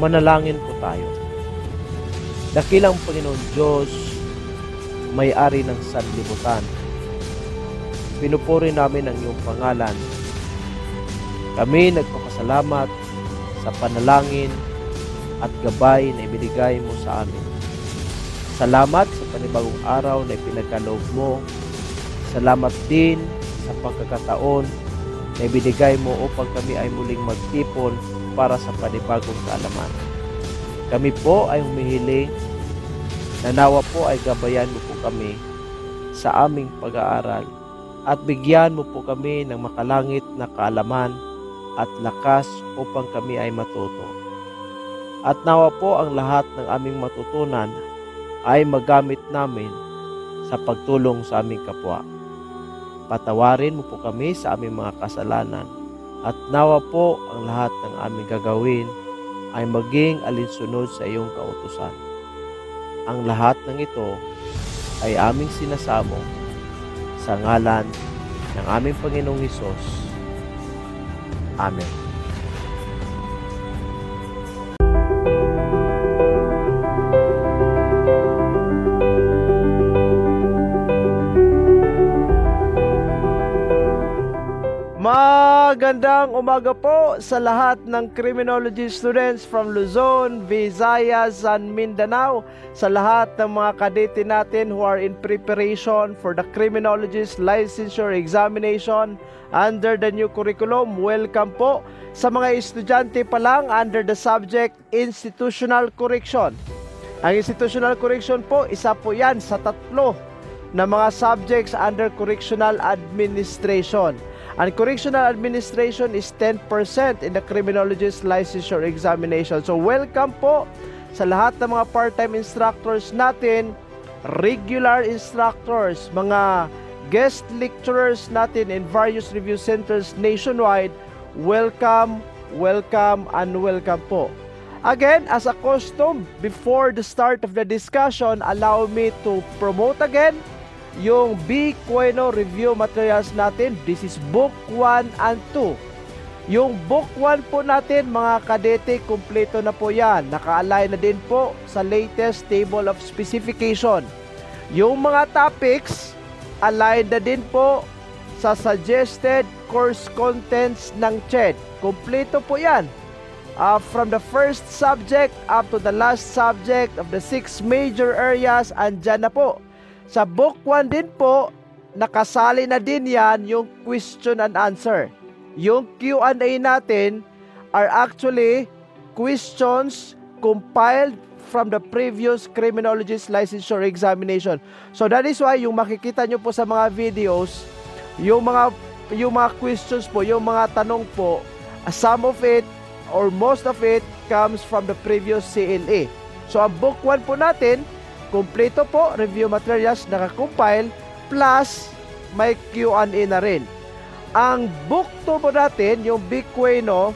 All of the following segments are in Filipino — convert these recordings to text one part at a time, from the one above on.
Manalangin po tayo. Dakilang Panginoon Diyos, may-ari ng sanlibutan, pinupuri namin ang iyong pangalan. Kami nagpapasalamat sa panalangin at gabay na ibinigay mo sa amin. Salamat sa panibagong araw na ipinagkaloob mo. Salamat din sa pagkakataon na ibinigay mo upang kami ay muling magtipon para sa panibagong kaalaman. Kami po ay humihiling na nawa po ay gabayan mo po kami sa aming pag-aaral at bigyan mo po kami ng makalangit na kaalaman at lakas upang kami ay matuto. At nawa po ang lahat ng aming matutunan ay magamit namin sa pagtulong sa aming kapwa. Patawarin mo po kami sa aming mga kasalanan at nawa po ang lahat ng aming gagawin ay maging alinsunod sa iyong kautusan. Ang lahat ng ito ay aming sinasamo sa ngalan ng aming Panginoong Hesus. Amen. Magandang umaga po sa lahat ng criminology students from Luzon, Visayas, and Mindanao. Sa lahat ng mga kadete natin who are in preparation for the criminologist licensure examination under the new curriculum, welcome po. Sa mga estudyante pa lang under the subject institutional correction. Ang institutional correction po, isa po yan sa 3 na mga subjects under correctional administration. And correctional administration is 10% in the criminologist licensure examination. So welcome po sa lahat ng mga part-time instructors natin, regular instructors, mga guest lecturers natin in various review centers nationwide. Welcome, welcome, and welcome po. Again, as a custom, before the start of the discussion, allow me to promote again yung B. Queno review materials natin. This is book 1 and 2. Yung book 1 po natin, mga kadete, kumpleto na po yan. Naka-align na din po sa latest table of specification. Yung mga topics, aligned na din po sa suggested course contents ng CHED. Kumpleto po yan. From the first subject up to the last subject of the 6 major areas, andyan na po. Sa book 1 din po, nakasali na din yan yung question and answer. Yung Q&A natin are actually questions compiled from the previous criminologist licensure examination. So that is why yung makikita nyo po sa mga videos, yung mga questions po, yung mga tanong po, some of it or most of it comes from the previous CLA. So ang book 1 po natin, kompleto po, review materials nakakompile, plus may Q&A na rin. Ang book 2 po natin, yung Big Queno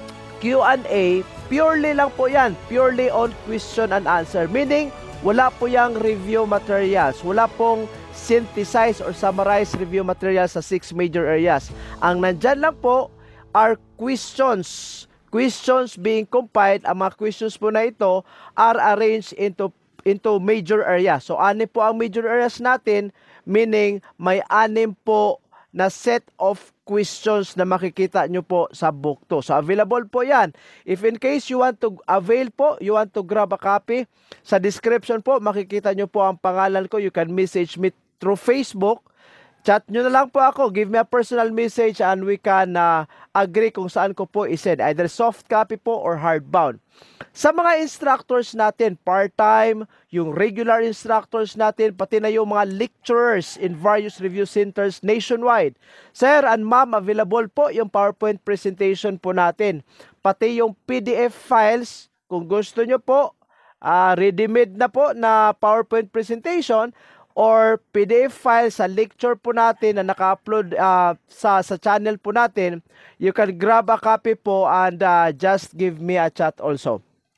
Q&A, purely lang po yan, purely on question and answer. Meaning, wala po yung review materials, wala pong synthesize or summarize review materials sa 6 major areas. Ang nandyan lang po are questions. Questions being compiled, ang mga questions po na ito are arranged into major areas. So, 6 po ang major areas natin, meaning may 6 po na set of questions na makikita nyo po sa book 2. So, available po yan. If in case you want to avail po, you want to grab a copy, sa description po, makikita nyo po ang pangalan ko. You can message me through Facebook. Chat nyo na lang po ako. Give me a personal message and we can agree kung saan ko po isend. Either soft copy po or hardbound. Sa mga instructors natin, part-time, yung regular instructors natin, pati na yung mga lecturers in various review centers nationwide. Sir and ma'am, available po yung PowerPoint presentation po natin. Pati yung PDF files, kung gusto nyo po, ready-made na po na PowerPoint presentation, or PDF file sa lecture po natin na naka-upload sa channel po natin, you can grab a copy po and just give me a chat also.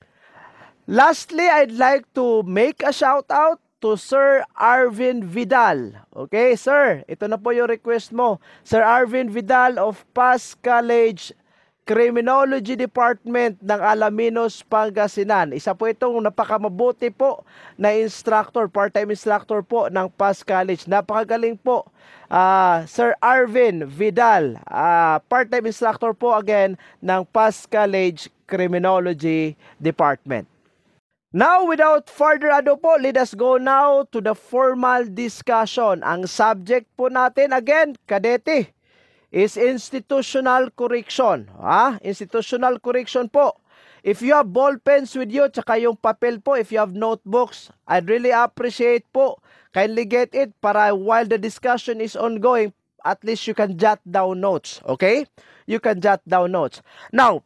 Lastly, I'd like to make a shout out to Sir Arvin Vidal. Okay, sir, ito na po yung request mo. Sir Arvin Vidal of Pass College Criminology Department ng Alaminos, Pangasinan. Isa po itong napakamabuti po na instructor, part-time instructor po ng PAS College. Napakagaling po. Sir Arvin Vidal, part-time instructor po again ng PAS College Criminology Department. Now, without further ado po, let us go now to the formal discussion. Ang subject po natin, again, kadete, is institutional correction. Institutional correction po. If you have ball pens with you, tsaka yung papel po, if you have notebooks, I'd really appreciate po. Kindly get it para while the discussion is ongoing, at least you can jot down notes. Okay? You can jot down notes. Now,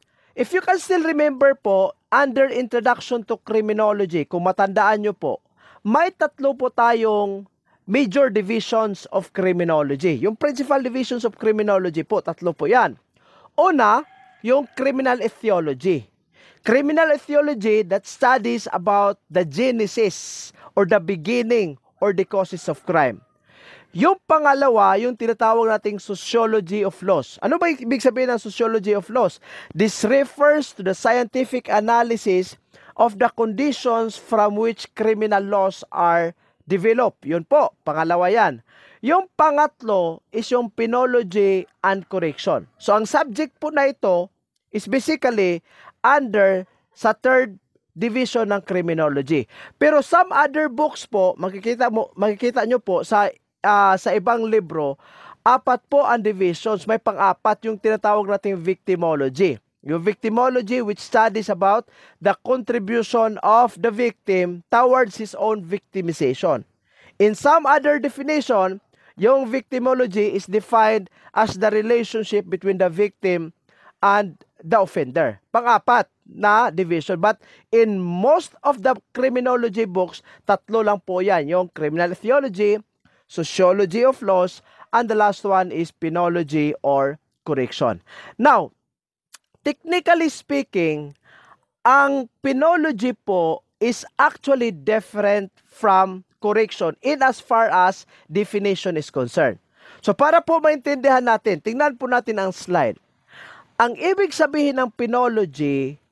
if you can still remember po, under Introduction to Criminology, kung matandaan nyo po, may tatlo po tayong major divisions of criminology. Yung principal divisions of criminology po, tatlo po yan. Una, yung criminal etiology. Criminal etiology that studies about the genesis or the beginning or the causes of crime. Yung pangalawa, yung tinatawag nating sociology of laws. Ano ba ibig sabihin ng sociology of laws? This refers to the scientific analysis of the conditions from which criminal laws are developed. Yun po, pangalawa yan. Yung pangatlo is yung penology and correction. So ang subject po na ito is basically under sa third division ng criminology. Pero some other books po, makikita nyo po sa ibang libro, apat po ang divisions. May pang-apat yung tinatawag nating victimology. Yung victimology which studies about the contribution of the victim towards his own victimization. In some other definition, yung victimology is defined as the relationship between the victim and the offender. Pang-apat na division. But in most of the criminology books, tatlo lang po yan. Yung criminal etiology, sociology of laws, and the last one is penology or correction. Now, technically speaking, ang penology po is actually different from correction in as far as definition is concerned. So para po maintindihan natin, tingnan po natin ang slide. Ang ibig sabihin ng penology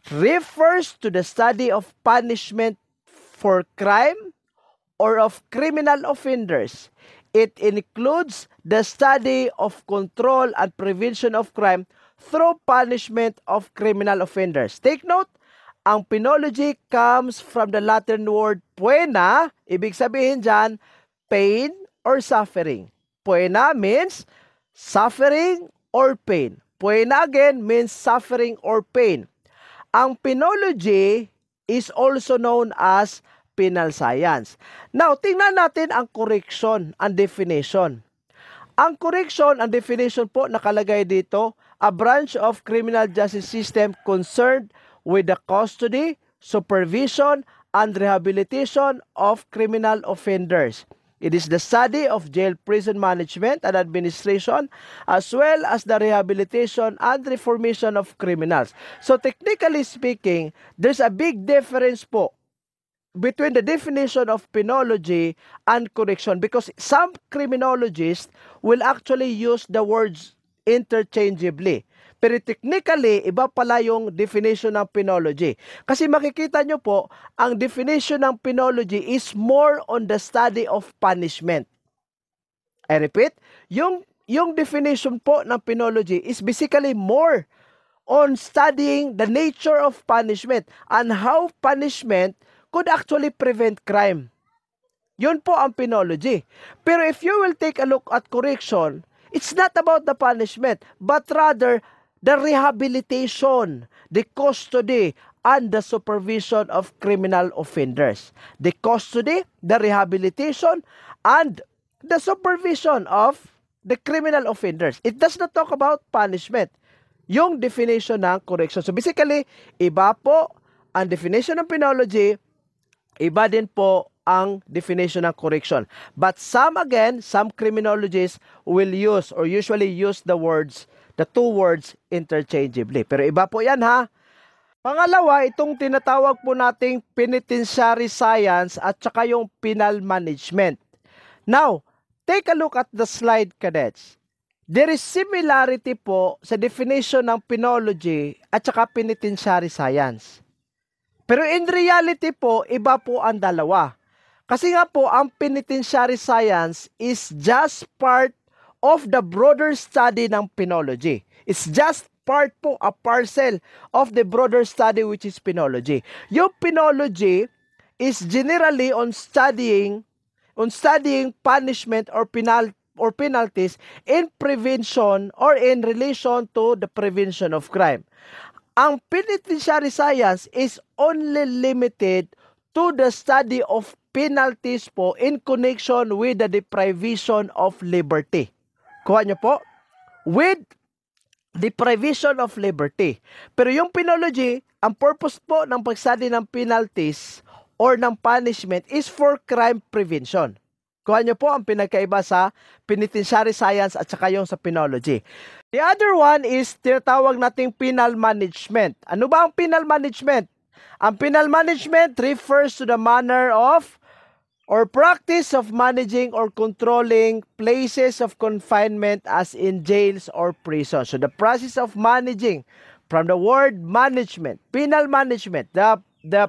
refers to the study of punishment for crime or of criminal offenders. It includes the study of control and prevention of crime through punishment of criminal offenders. Take note, ang penology comes from the Latin word poena. Ibig sabihin dyan, pain or suffering. Poena means suffering or pain. Poena again means suffering or pain. Ang penology is also known as penal science. Now, tingnan natin ang correction and definition. Ang correction and definition po nakalagay dito, a branch of criminal justice system concerned with the custody, supervision, and rehabilitation of criminal offenders. It is the study of jail prison management and administration as well as the rehabilitation and reformation of criminals. So technically speaking, there's a big difference po between the definition of penology and correction because some criminologists will actually use the words interchangeably. Pero technically, iba pala yung definition ng penology. Kasi makikita nyo po, ang definition ng penology is more on the study of punishment. I repeat, yung definition po ng penology is basically more on studying the nature of punishment and how punishment could actually prevent crime. Yun po ang penology. Pero if you will take a look at correction, it's not about the punishment, but rather the rehabilitation, the custody, and the supervision of criminal offenders. The custody, the rehabilitation, and the supervision of the criminal offenders. It does not talk about punishment. Yung definition ng correction. So basically, iba po ang definition ng penology, iba din po ang definition ng correction. But some criminologists will use or usually use the two words interchangeably. Pero iba po yan ha. Pangalawa, itong tinatawag po nating penitentiary science at saka yung penal management. Now, take a look at the slide, cadets. there is similarity po sa definition ng penology at saka penitentiary science. Pero in reality po, iba po ang dalawa. Kasi nga po, ang penitentiary science is just part of the broader study ng penology. It's just part po, a parcel of the broader study which is penology. Yung penology is generally on studying punishment or penalties in prevention or in relation to the prevention of crime. Ang penitentiary science is only limited to the study of penalties po in connection with the deprivation of liberty. Kuha niyo po? With deprivation of liberty. Pero yung penology, ang purpose po ng pag-study ng penalties or ng punishment is for crime prevention. Kuha niyo po ang pinagkaiba sa penitentiary science at saka yung sa penology. The other one is tinatawag nating penal management. Ano ba ang penal management? Ang penal management refers to the manner of or practice of managing or controlling places of confinement as in jails or prisons. So the process of managing, from the word management, penal management, the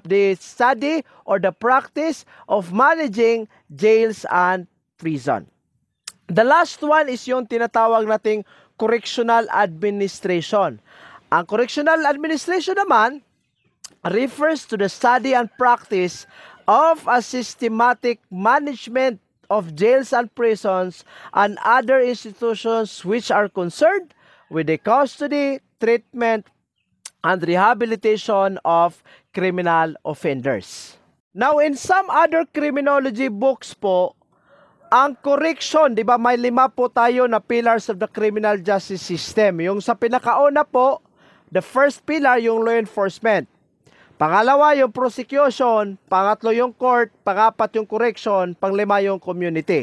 study or the practice of managing jails and prison. The last one is yung tinatawag nating correctional administration. Ang correctional administration naman refers to the study and practice of a systematic management of jails and prisons and other institutions which are concerned with the custody, treatment, and rehabilitation of criminal offenders. Now, in some other criminology books po, ang correction, di ba may 5 po tayo na pillars of the criminal justice system. Yung sa pinakauna po, the first pillar yung law enforcement. Pangalawa yung prosecution, pangatlo yung court, pangapat yung correction, panglima yung community.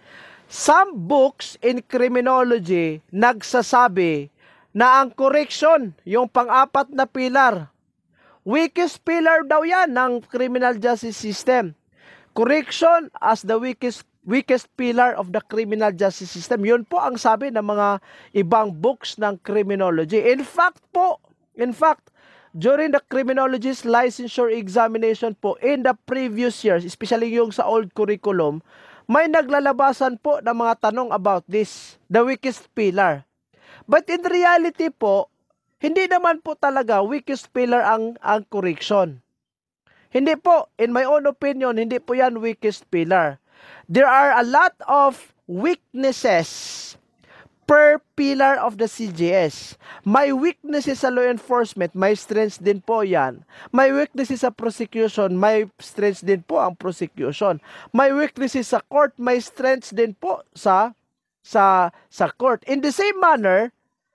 Some books in criminology nagsasabi na ang correction, yung pang-apat na pillar, weakest pillar daw yan ng criminal justice system. Correction as the weakest pillar of the criminal justice system. Yun po ang sabi ng mga ibang books ng criminology. In fact, during the criminologist licensure examination po in the previous years, especially yung sa old curriculum, may naglalabasan po ng mga tanong about this, the weakest pillar. But in reality po, hindi naman po talaga weakest pillar ang correction. Hindi po, in my own opinion, hindi po yan weakest pillar. There are a lot of weaknesses per pillar of the CJS. May weaknesses sa law enforcement, may strengths din po yan. May weaknesses sa prosecution, may strengths din po ang prosecution. May weaknesses sa court, may strengths din po sa court. In the same manner,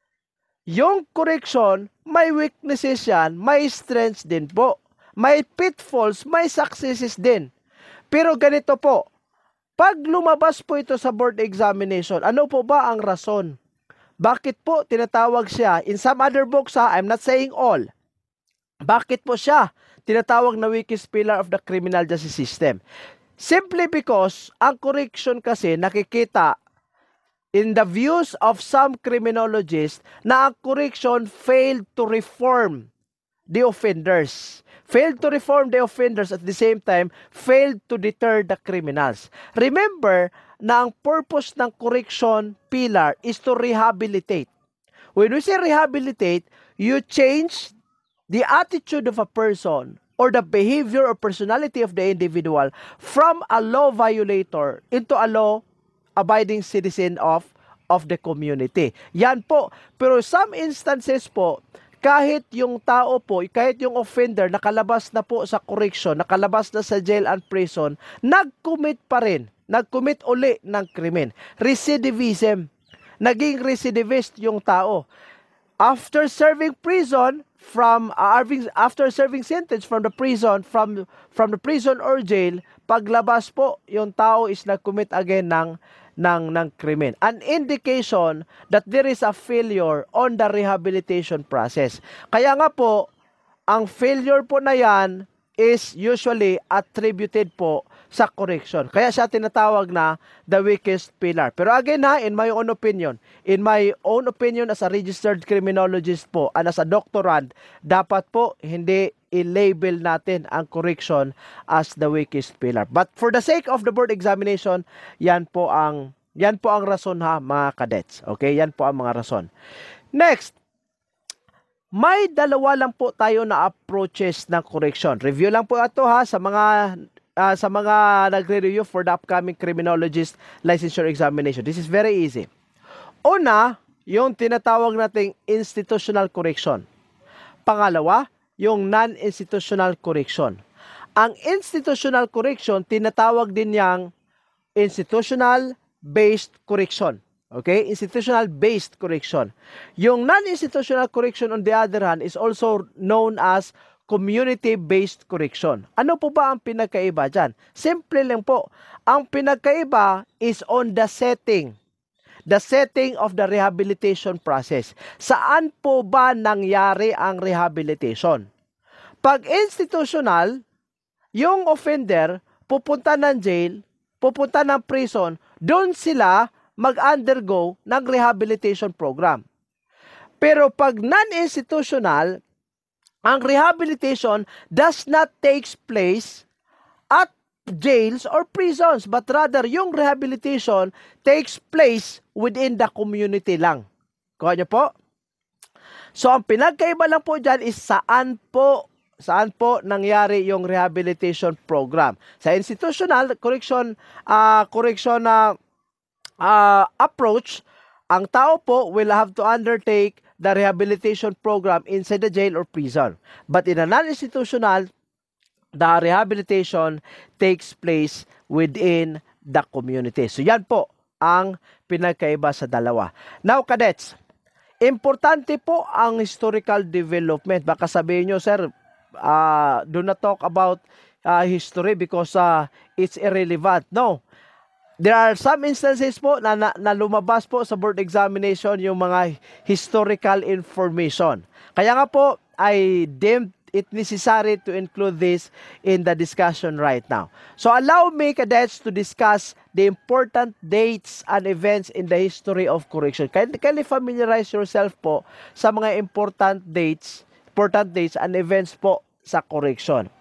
yung correction, may weaknesses yan, may strengths din po. May pitfalls, may successes din. Pero ganito po, pag lumabas po ito sa board examination, ano po ba ang rason? Bakit po tinatawag siya? In some other books, I'm not saying all. Bakit po siya tinatawag na weakest pillar of the criminal justice system? Simply because ang correction kasi nakikita in the views of some criminologists na ang correction failed to reform the offenders. Failed to reform the offenders at the same time, failed to deter the criminals. Remember na ang purpose ng correction pillar is to rehabilitate. When we say rehabilitate, you change the attitude of a person or the behavior or personality of the individual from a law violator into a law-abiding citizen of the community. Yan po. Pero some instances po, kahit yung tao po, kahit yung offender nakalabas na po sa correction, nakalabas na sa jail and prison, nag-commit pa rin, nag-commit uli ng krimen. Recidivism. Naging recidivist yung tao. After serving prison, after serving sentence from the prison, from the prison or jail, paglabas po, yung tao is nag-commit again ng krimen. An indication that there is a failure on the rehabilitation process. Kaya nga po, ang failure po na yan is usually attributed po sa correction. Kaya siya tinatawag na the weakest pillar. Pero again in my own opinion as a registered criminologist po and as a doctorand, dapat po hindi i-label natin ang correction as the weakest pillar. But for the sake of the board examination, yan po ang rason mga cadets. Okay, yan po ang mga rason. Next, may dalawa lang po tayo na approaches ng correction. Review lang po ito sa mga nagre-review for the upcoming criminologist licensure examination. This is very easy. Una, yung tinatawag nating institutional correction. Pangalawa, yung non-institutional correction. Ang institutional correction, tinatawag din yang institutional-based correction. Okay? Institutional-based correction. Yung non-institutional correction, on the other hand, is also known as community-based correction. Ano po ba ang pinagkaiba dyan? Simple lang po. Ang pinagkaiba is on the setting. The setting of the rehabilitation process. Saan po ba nangyari ang rehabilitation? Pag institutional, yung offender pupunta ng jail, pupunta ng prison, doon sila mag-undergo ng rehabilitation program. Pero pag non-institutional, ang rehabilitation does not take place at jails or prisons, but rather yung rehabilitation takes place within the community lang. Kuha niyo po? So ang pinagkaiba lang po dyan is saan po nangyari yung rehabilitation program. Sa institutional correction approach, ang tao po will have to undertake the rehabilitation program inside the jail or prison. But in a non-institutional, the rehabilitation takes place within the community. So yan po ang pinagkaiba sa dalawa. Now, cadets, importante po ang historical development. Baka sabihin nyo, sir, do not talk about history because it's irrelevant. No. There are some instances po na lumabas po sa board examination yung mga historical information. Kaya nga po, I deemed it necessary to include this in the discussion right now. So allow me, cadets, to discuss the important dates and events in the history of correction. Kindly familiarize yourself po sa mga important dates and events po sa correction.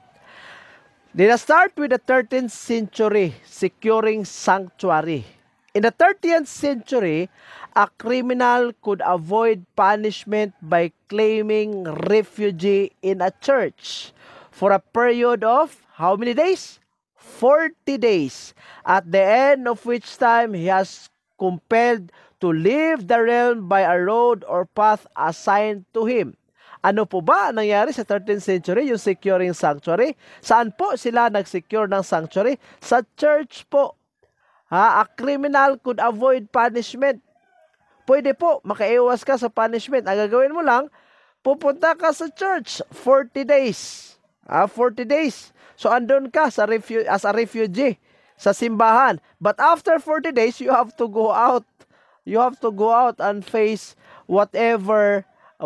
Let's start with the 13th century, securing sanctuary. In the 13th century, a criminal could avoid punishment by claiming refuge in a church for a period of how many days? 40 days, at the end of which time he has compelled to leave the realm by a road or path assigned to him. Ano po ba nangyari sa 13th century, yung securing sanctuary? Saan po sila nag-secure ng sanctuary? Sa church po. A criminal could avoid punishment. Pwede po, makaiwas ka sa punishment. Ang gagawin mo lang, pupunta ka sa church 40 days. 40 days. So andun ka as a refugee sa simbahan. But after 40 days, you have to go out. You have to go out and face whatever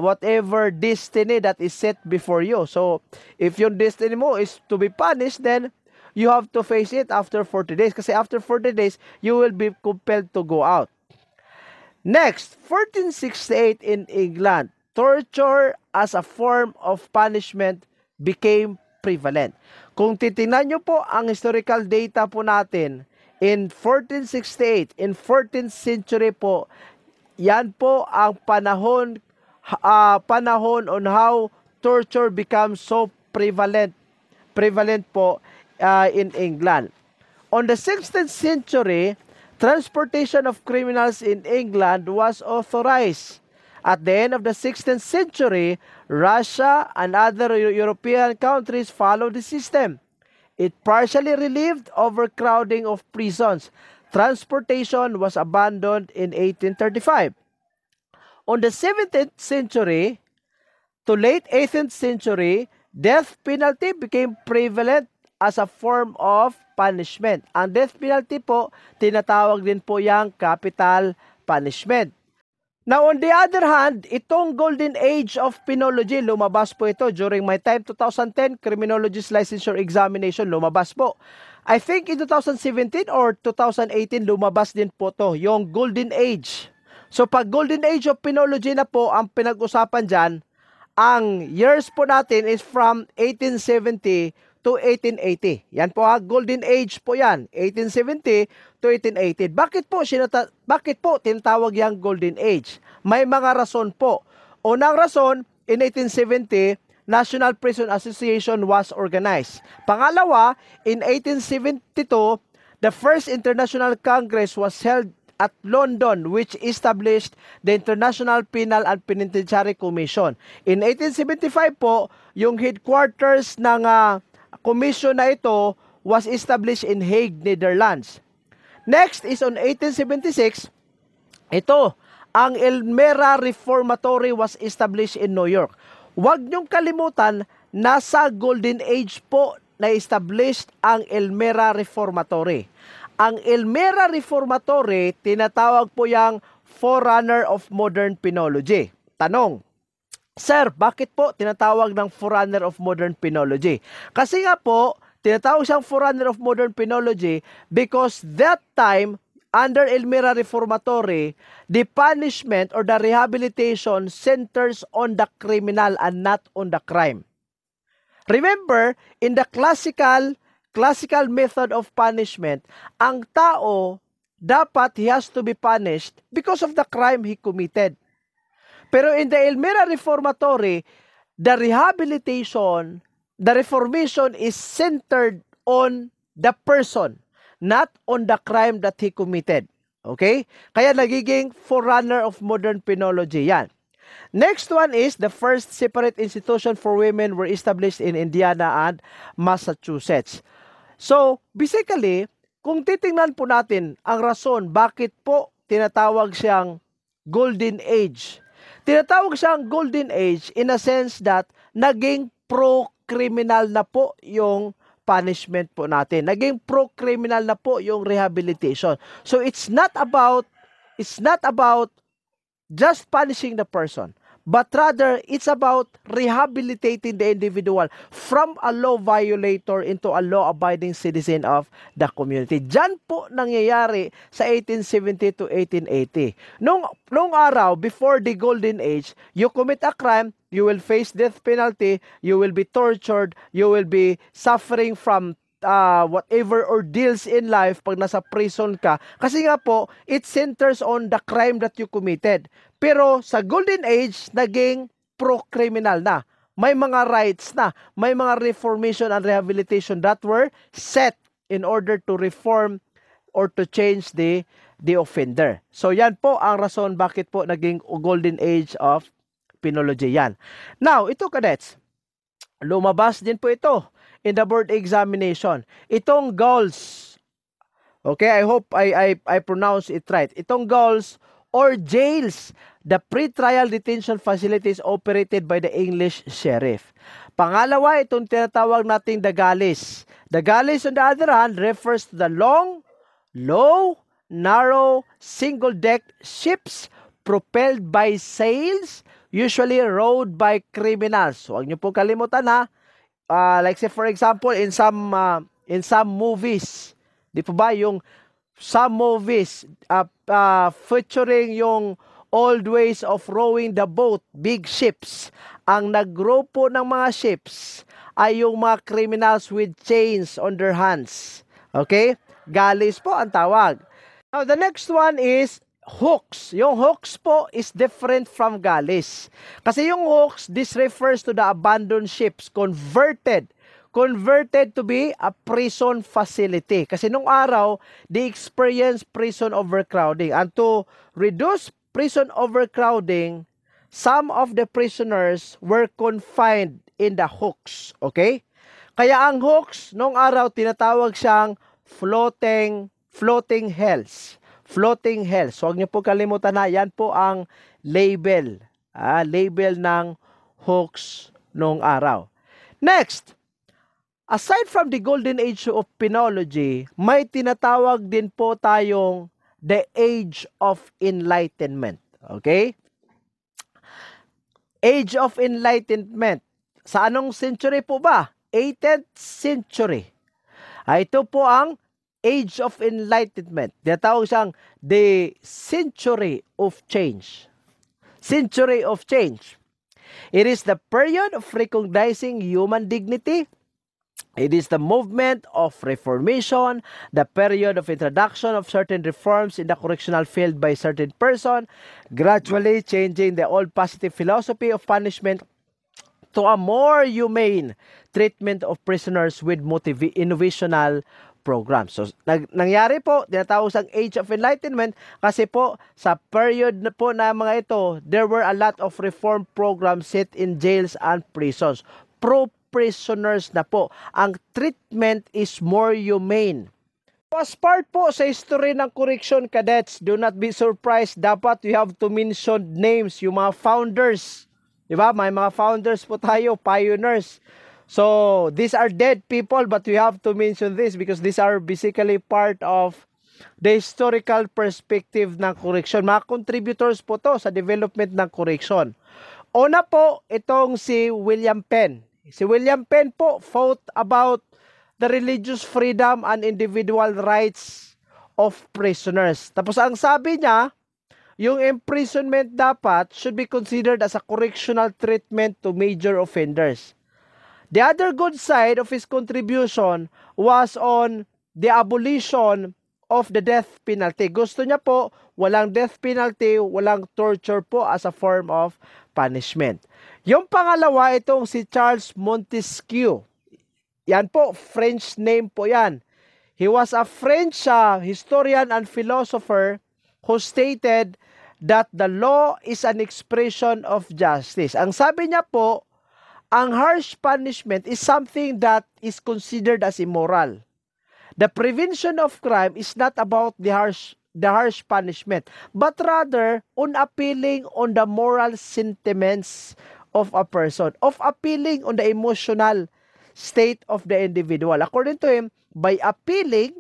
destiny that is set before you. So, if your destiny mo is to be punished, then you have to face it after 40 days. Kasi after 40 days, you will be compelled to go out. Next, 1468 in England, torture as a form of punishment became prevalent. Kung titingnan nyo po ang historical data po natin, in 1468, in 14th century po, yan po ang panahon on how torture becomes so prevalent po in England. On the 16th century, transportation of criminals in England was authorized. At the end of the 16th century, Russia and other European countries followed the system. It partially relieved overcrowding of prisons. Transportation was abandoned in 1835. On the 17th century to late 18th century, death penalty became prevalent as a form of punishment. Ang death penalty po, tinatawag din po yung capital punishment. Now, on the other hand, itong golden age of penology, lumabas po ito during my time, 2010, criminologist licensure examination, lumabas po. I think in 2017 or 2018 lumabas din po to, yung Golden Age. So pag Golden Age of Penology na po ang pinag-usapan dyan, ang years po natin is from 1870 to 1880. Yan po ha, Golden Age po yan, 1870 to 1880. Bakit po tinatawag yang Golden Age? May mga rason po. Unang rason, in 1870, National Prison Association was organized. Pangalawa, in 1872, the first International Congress was held at London, which established the International Penal and Penitentiary Commission. In 1875 po, yung headquarters ng commission na ito was established in Hague, Netherlands. Next is on 1876, ito, ang Elmira Reformatory was established in New York. Huwag niyong kalimutan, nasa Golden Age po na established ang Elmira Reformatory. Ang Elmira Reformatory, tinatawag po yang forerunner of modern penology. Tanong, Sir, bakit po tinatawag ng forerunner of modern penology? Kasi nga po, tinatawag siyang forerunner of modern penology because that time, under Elmira Reformatory, the punishment or the rehabilitation centers on the criminal and not on the crime. Remember, in the classical method of punishment, ang tao, dapat he has to be punished because of the crime he committed. Pero in the Elmira Reformatory, the reformation is centered on the person, not on the crime that he committed. Okay? Kaya nagiging forerunner of modern penology yan. Next one is the first separate institution for women were established in Indiana and Massachusetts. So, basically, kung titingnan po natin ang rason bakit po tinatawag siyang Golden Age. Tinatawag siyang Golden Age in a sense that naging pro-criminal na po yung punishment po natin. Naging pro-criminal na po yung rehabilitation. So it's not about just punishing the person, but rather it's about rehabilitating the individual from a law violator into a law-abiding citizen of the community. Diyan po nangyayari sa 1870 to 1880. Nung araw, before the Golden Age, you commit a crime, you will face death penalty, you will be tortured, you will be suffering from whatever ordeals in life pag nasa prison ka. Kasi nga po, it centers on the crime that you committed. Pero sa Golden Age, naging pro-criminal na. May mga rights na. May mga reformation and rehabilitation that were set in order to reform or to change the offender. So yan po ang rason bakit po naging Golden Age of Penology yan. Now, ito cadets, lumabas din po ito in the board examination. Itong goals, okay, I hope I pronounce it right. Itong goals or jails, the pre-trial detention facilities operated by the English sheriff. Pangalawa, itong tinatawag nating the galleys. The galleys, on the other hand, refers to the long, low, narrow, single-deck ships propelled by sails, usually rowed by criminals. Huwag niyo po kalimutan ha. Like say for example, in some movies, di po ba yung some movies featuring yung old ways of rowing the boat, big ships. Ang nag-row po ng mga ships ay yung mga criminals with chains on their hands. Okay? Galleys po ang tawag. Now, the next one is hooks. Yung hooks po is different from galleys. Kasi yung hooks, this refers to the abandoned ships converted to be a prison facility. Kasi nung araw, they experienced prison overcrowding. And to reduce prison overcrowding, some of the prisoners were confined in the hooks. Okay? Kaya ang hooks, nung araw, tinatawag siyang floating hells. Floating hells. So, huwag niyo po kalimutan na, yan po ang label. Label ng hooks nung araw. Next, aside from the Golden Age of Penology, may tinatawag din po tayong the Age of Enlightenment. Okay? Age of Enlightenment. Sa anong century po ba? 18th century. Ito po ang Age of Enlightenment. Tinatawag siyang the Century of Change. Century of Change. It is the period of recognizing human dignity. It is the movement of reformation, the period of introduction of certain reforms in the correctional field by certain person, gradually changing the old positive philosophy of punishment to a more humane treatment of prisoners with innovational programs. So, nangyari po, tinatawag sa Age of Enlightenment kasi po sa period na po na mga ito, there were a lot of reform programs set in jails and prisons. Pro-prisoners na po. Ang treatment is more humane. As part po sa history ng correction cadets, do not be surprised. Dapat you have to mention names, yung mga founders. Diba? May mga founders po tayo, pioneers. So, these are dead people but we have to mention this because these are basically part of the historical perspective ng correction. Mga contributors po to sa development ng correction. Una po, itong si William Penn. Si William Penn po fought about the religious freedom and individual rights of prisoners. Tapos ang sabi niya, yung imprisonment dapat should be considered as a correctional treatment to major offenders. The other good side of his contribution was on the abolition of the death penalty. Gusto niya po, walang death penalty, walang torture po as a form of punishment. Yung pangalawa, itong si Charles Montesquieu. Yan po, French name po yan. He was a French historian and philosopher who stated that the law is an expression of justice. Ang sabi niya po, ang harsh punishment is something that is considered as immoral. The prevention of crime is not about the harsh punishment, but rather on appealing on the moral sentiments of a person, of appealing on the emotional state of the individual. According to him, by appealing,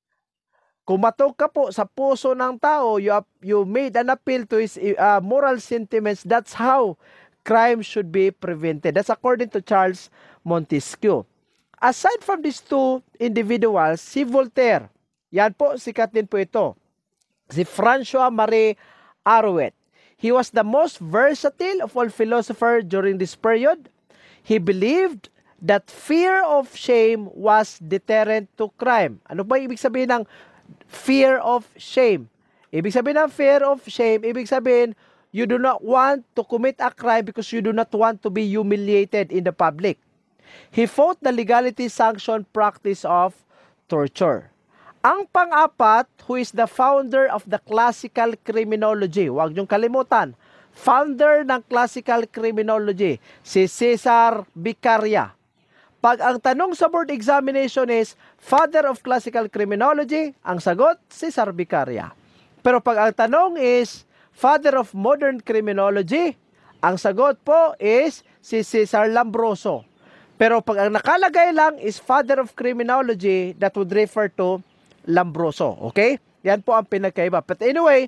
kumatok ka po sa puso ng tao, you made an appeal to his moral sentiments. That's how crime should be prevented. That's according to Charles Montesquieu. Aside from these two individuals, si Voltaire, yan po, sikat din po ito. Si François-Marie Arouet. He was the most versatile of all philosophers during this period. He believed that fear of shame was deterrent to crime. Ano ba ibig sabihin ng fear of shame? Ibig sabihin ng fear of shame, ibig sabihin, you do not want to commit a crime because you do not want to be humiliated in the public. He fought the legality-sanctioned practice of torture. Ang pang-apat, who is the founder of the classical criminology, huwag niyong kalimutan, founder ng classical criminology, si Cesar Beccaria. Pag ang tanong sa board examination is, father of classical criminology, ang sagot, Cesar Beccaria. Pero pag ang tanong is, father of modern criminology, ang sagot po is si Cesar Lombroso. Pero pag ang nakalagay lang is father of criminology, that would refer to Lombroso. Okay? Yan po ang pinagkaiba. But anyway,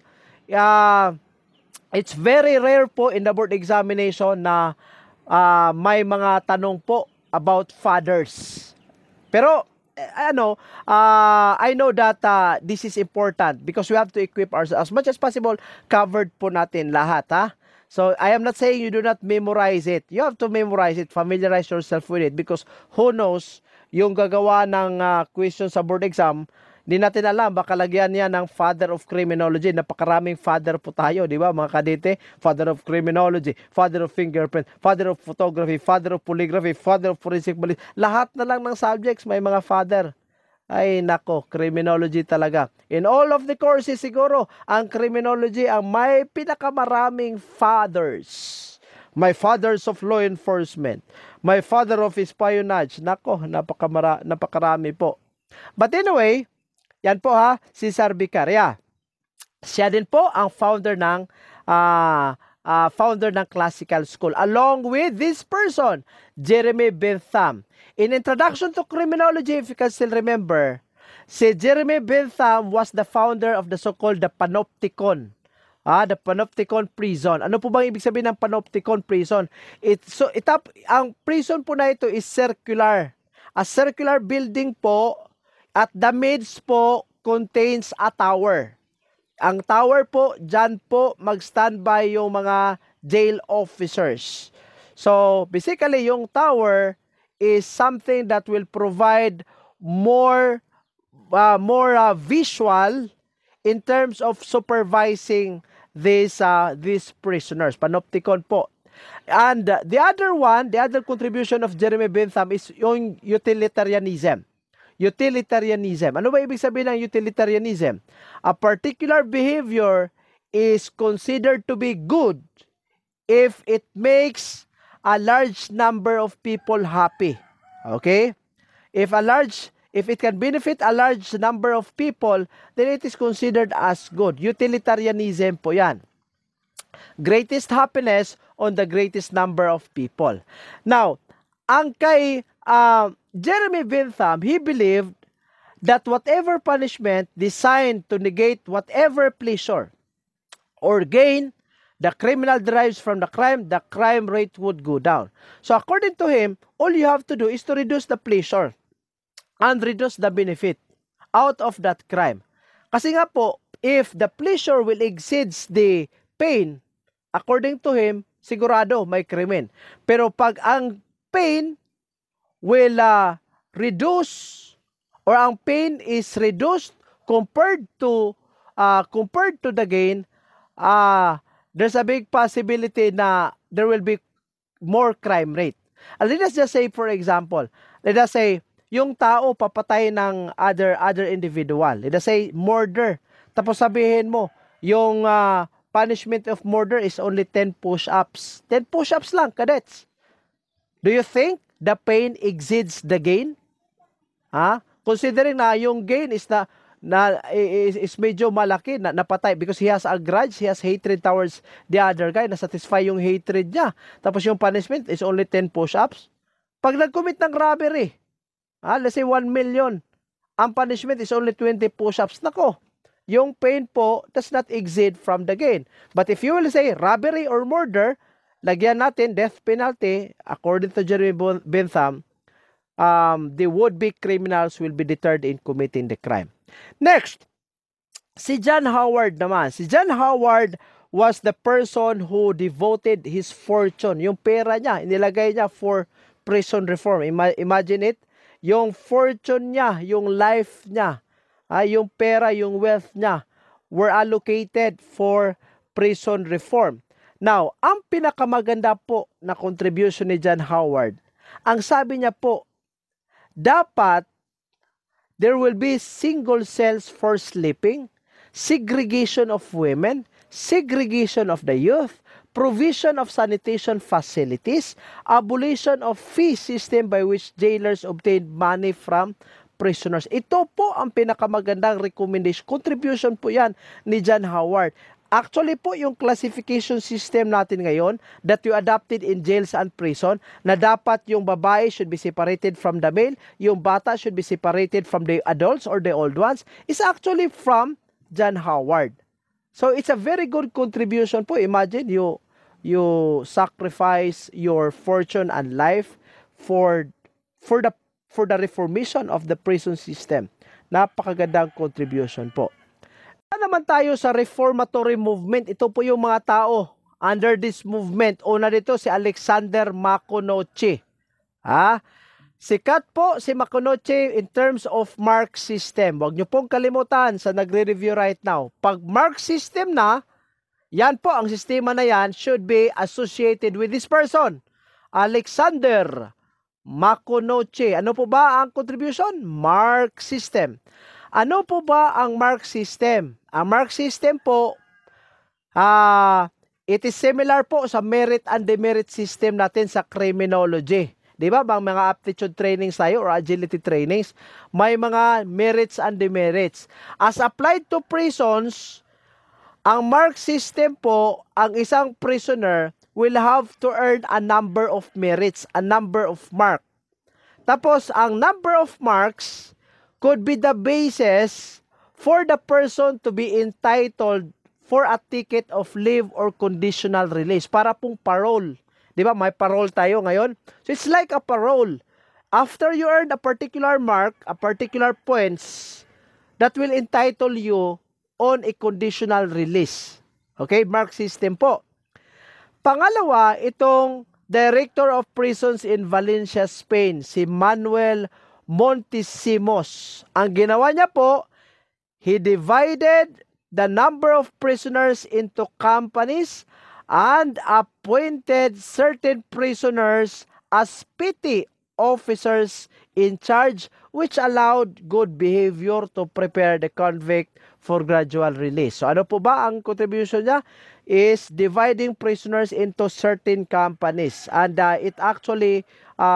it's very rare po in the board examination na may mga tanong po about fathers. Pero I know that this is important because we have to equip ourselves as much as possible. Covered po natin lahat, ha? So, I am not saying you do not memorize it. You have to memorize it, familiarize yourself with it because who knows, yung gagawa ng question sa board exam, hindi natin alam, baka lagyan niya ng father of criminology. Napakaraming father po tayo, di ba mga kadete? Father of criminology, father of fingerprint, father of photography, father of polygraphy, father of forensic ballistics. Lahat na lang ng subjects may mga father. Ay nako, criminology talaga. In all of the courses siguro, ang criminology ang may pinakamaraming fathers. My fathers of law enforcement, my father of espionage. Nako, napakarami po. But anyway, yan po ha, Cesar Beccaria. Siya din po ang founder ng classical school. Along with this person, Jeremy Bentham. In Introduction to Criminology, if you can still remember, si Jeremy Bentham was the founder of the so-called the Panopticon. The Panopticon Prison. Ano po bang ibig sabihin ng Panopticon Prison? Ang prison po na ito is circular. A circular building po At the midst po contains a tower. Ang tower po, dyan po mag-standby yung mga jail officers. So, basically, yung tower is something that will provide more visual in terms of supervising these prisoners. Panopticon po. And the other contribution of Jeremy Bentham is yung utilitarianism. Utilitarianism. Ano ba ibig sabihin ng utilitarianism? A particular behavior is considered to be good if it makes a large number of people happy. Okay? If it can benefit a large number of people, then it is considered as good. Utilitarianism po yan. Greatest happiness on the greatest number of people. Now, ang kay Jeremy Bentham, he believed that whatever punishment designed to negate whatever pleasure or gain the criminal derives from the crime rate would go down. So according to him, all you have to do is to reduce the pleasure and reduce the benefit out of that crime. Kasi nga po, if the pleasure will exceeds the pain, according to him, sigurado may krimen. Pero pag ang pain will reduce or ang pain is reduced compared to the gain, there's a big possibility na there will be more crime rate. And let us just say, for example, let us say yung tao papatay ng other individual. Let us say murder. Tapos sabihin mo yung punishment of murder is only 10 push-ups. 10 push-ups lang, cadets. Do you think the pain exceeds the gain? Considering na yung gain is is medyo malaki na napatay because he has a grudge, he has hatred towards the other guy, na-satisfy yung hatred niya. Tapos yung punishment is only 10 push-ups. Pag nag-commit ng robbery, let's say 1 million, ang punishment is only 20 push-ups. Nako, yung pain po does not exceed from the gain. But if you will say robbery or murder, lagyan natin death penalty, according to Jeremy Bentham, the would-be criminals will be deterred in committing the crime. Next, si John Howard naman. Si John Howard was the person who devoted his fortune, yung pera niya, inilagay niya for prison reform. Imagine it, yung fortune niya, yung life niya, yung pera, yung wealth niya, were allocated for prison reform. Now, ang pinakamaganda po na contribution ni John Howard, ang sabi niya po, dapat there will be single cells for sleeping, segregation of women, segregation of the youth, provision of sanitation facilities, abolition of fee system by which jailers obtain money from prisoners. Ito po ang pinakamagandang recommendation. Contribution po yan ni John Howard. Actually po, yung classification system natin ngayon that you adopted in jails and prison, na dapat yung babae should be separated from the male, yung bata should be separated from the adults or the old ones, is actually from John Howard. So it's a very good contribution po. Imagine you sacrifice your fortune and life for the reformation of the prison system. Napakagandang contribution po. Naman tayo sa reformatory movement. Ito po yung mga tao under this movement. Una dito si Alexander Maconochie. Sikat po si Maconochie in terms of Marx system. Huwag nyo pong kalimutan sa nagre-review right now. Pag Marx system na, yan po, ang sistema na yan should be associated with this person. Alexander Maconochie. Ano po ba ang contribution? Marx system. Ano po ba ang Marx system? Ang Marx system po, it is similar po sa merit and demerit system natin sa criminology. Di ba? Bang mga aptitude trainings tayo or agility trainings, may mga merits and demerits. As applied to prisons, ang Marx system po, ang isang prisoner will have to earn a number of merits, a number of marks. Tapos, ang number of marks could be the basis for the person to be entitled for a ticket of leave or conditional release. Para pong parole. Di ba? May parole tayo ngayon. So it's like a parole. after you earn a particular mark, a particular points, that will entitle you on a conditional release. Okay, mark system po. Pangalawa, itong Director of Prisons in Valencia, Spain, si Manuel Montesimos. Ang ginawa niya po, he divided the number of prisoners into companies and appointed certain prisoners as petty officers in charge, which allowed good behavior to prepare the convict for gradual release. So ano po ba ang contribution niya? Is dividing prisoners into certain companies, and it actually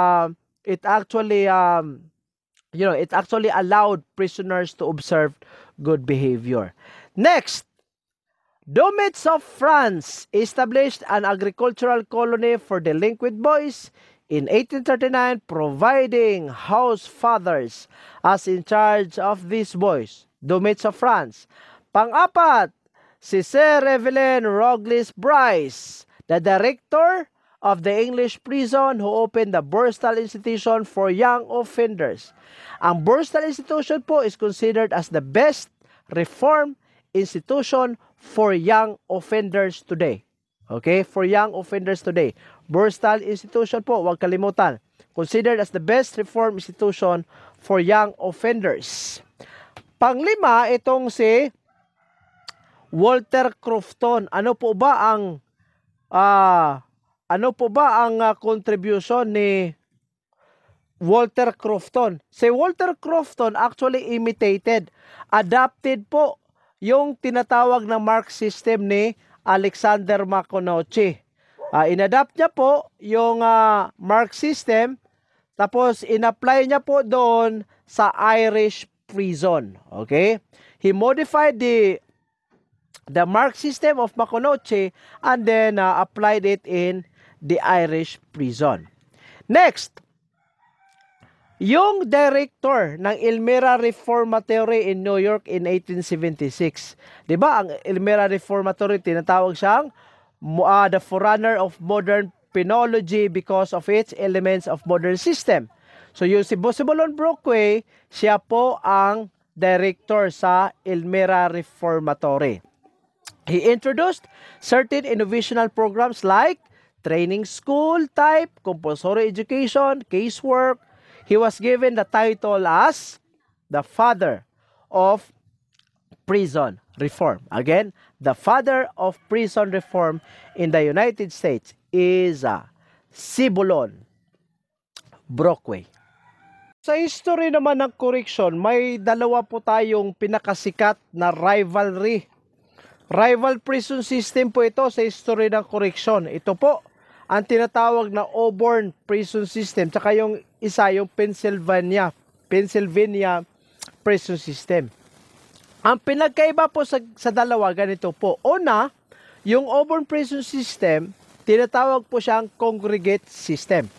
allowed prisoners to observe good behavior. Next, Domates of France established an agricultural colony for delinquent boys in 1839, providing house fathers as in charge of these boys. Domates of France. Pang-apat, si Sir Evelyn Roglis Bryce, the director of the English prison who opened the Borstal Institution for Young Offenders. Ang Borstal Institution po is considered as the best reform institution for young offenders today. Okay, for young offenders today. Borstal Institution po, huwag kalimutan. Considered as the best reform institution for young offenders. Panglima, itong si Walter Crofton. Ano po ba ang contribution ni Walter Crofton? Si Walter Crofton actually adapted po yung tinatawag na mark system ni Alexander Maconochie. Inadapt niya po yung mark system, tapos inapply niya po doon sa Irish prison. Okay? He modified the mark system of Maconochie and then applied it in the Irish prison. Next, yung director ng Elmira Reformatory in New York in 1876. Diba ang Elmira Reformatory, tinatawag siyang the forerunner of modern penology because of its elements of modern system. So yung si Bosibulon Brockway, siya po ang director sa Elmira Reformatory. He introduced certain innovational programs like training school type, compulsory education, casework. He was given the title as the father of prison reform. Again, the father of prison reform in the United States is Sibulon Brockway. Sa history naman ng correction, may dalawa po tayong pinakasikat na rivalry. Rival prison system po ito sa history ng correction. Ito po ang tinatawag na Auburn prison system, tsaka yung isa, yung Pennsylvania prison system. Ang pinagkaiba po sa dalawa, ganito po. Una, yung Auburn prison system, tinatawag po siyang congregate system.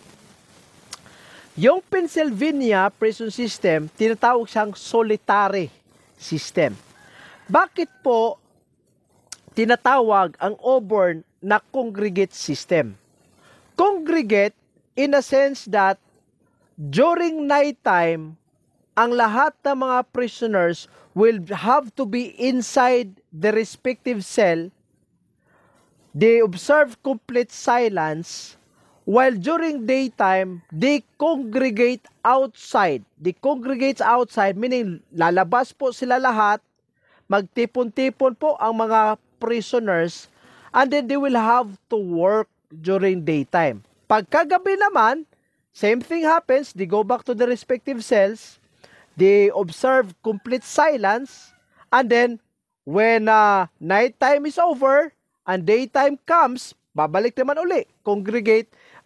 Yung Pennsylvania prison system, tinatawag siyang solitary system. Bakit po tinatawag ang Auburn na congregate system? Congregate in a sense that during night time, ang lahat ng mga prisoners will have to be inside the respective cell. They observe complete silence, while during daytime, they congregate outside. They congregate outside, meaning lalabas po sila lahat, magtipon-tipon po ang mga prisoners, and then they will have to work during daytime. Pagkagabi naman, same thing happens. They go back to the respective cells. They observe complete silence. And then, when nighttime is over and daytime comes, babalik naman uli. Congregate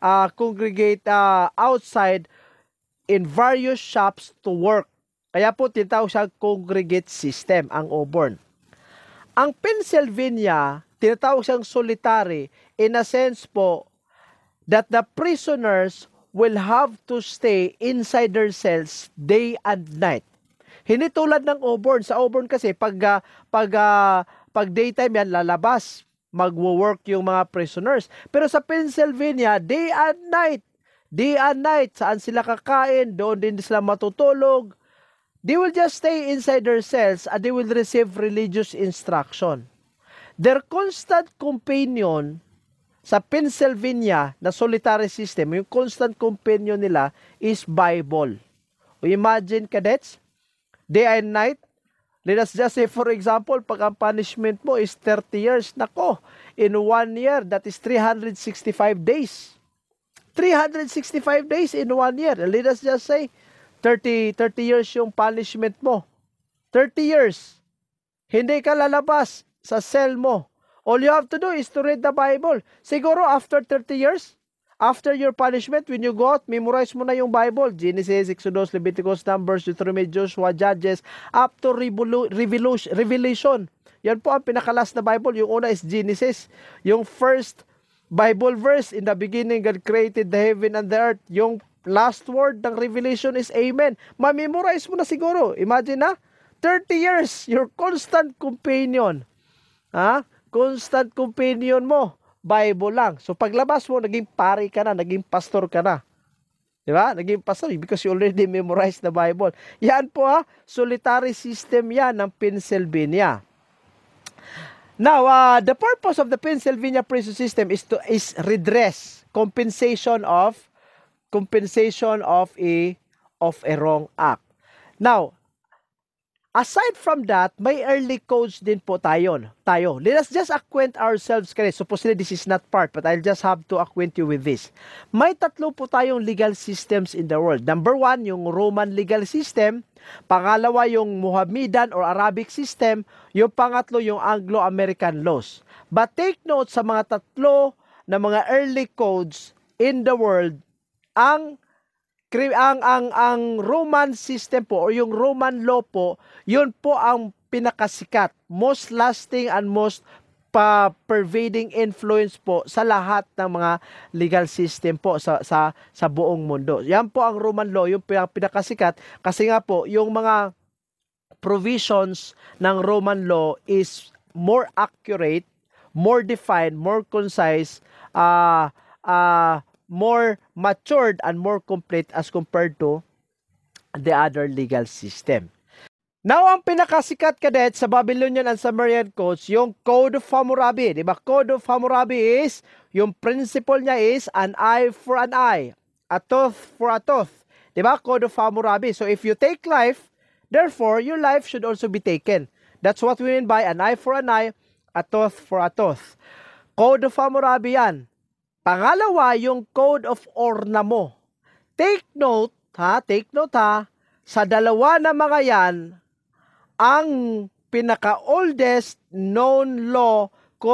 outside in various shops to work. Kaya po tinatawag siya congregate system, ang Auburn. Ang Pennsylvania, tinatawag siyang solitary in a sense po that the prisoners will have to stay inside their cells day and night. Hindi tulad ng Auburn. Sa Auburn kasi pag daytime yan lalabas, magwo-work yung mga prisoners. Pero sa Pennsylvania, day and night, Day and night, saan sila kakain, doon din sila matutulog. They will just stay inside their cells and they will receive religious instruction. Their constant companion sa Pennsylvania na solitary system, yung constant companion nila is Bible. Imagine, cadets, day and night, let us just say, for example, pag ang punishment mo is 30 years, nako, in 1 year, that is 365 days. 365 days in 1 year. Let us just say, 30 years yung punishment mo. 30 years. Hindi ka lalabas sa cell mo. All you have to do is to read the Bible. Siguro after 30 years, after your punishment, when you go out, memorize mo na yung Bible. Genesis, Exodus, Leviticus, Numbers, Deuteronomy, Joshua, Judges, up to Revelation. Yan po ang pinakalas na Bible. Yung una is Genesis. Yung first Bible verse, in the beginning, God created the heaven and the earth. Yung last word ng Revelation is Amen. Ma-memorize mo na siguro. Imagine na, 30 years, your constant companion. Constant companion mo, Bible lang. So paglabas mo, naging pari ka na, naging pastor ka na. Diba? Naging pastor because you already memorized the Bible. Yan po solitary system yan ng Pennsylvania. Now, the purpose of the Pennsylvania prison system is redress, compensation of a wrong act. Now, aside from that, may early codes din po tayo. Let us just acquaint ourselves. Supposedly this is not part, but I'll just have to acquaint you with this. May tatlo po tayong legal systems in the world. Number 1, yung Roman legal system. Pangalawa, yung Mohammedan or Arabic system. Yung pangatlo, yung Anglo-American laws. But take note sa mga tatlo na mga early codes in the world, ang Roman system po o yung Roman law po, yun po ang pinakasikat, most lasting and most pervading influence po sa lahat ng mga legal system po sa buong mundo. Yan po ang Roman law, yung pinakasikat kasi nga po yung mga provisions ng Roman law is more accurate, more defined, more concise, more matured and more complete as compared to the other legal system. Now, ang pinakasikat, cadet, sa Babylonian and Sumerian codes, yung Code of Hammurabi. Diba? Code of Hammurabi is, yung principle niya is an eye for an eye, a tooth for a tooth. Diba? Code of Hammurabi. So, if you take life, therefore, your life should also be taken. That's what we mean by an eye for an eye, a tooth for a tooth. Code of Hammurabi yan. Pangalawa, yung Code of Ornamo. Take note sa dalawa na mga yan, ang pinaka-oldest known law,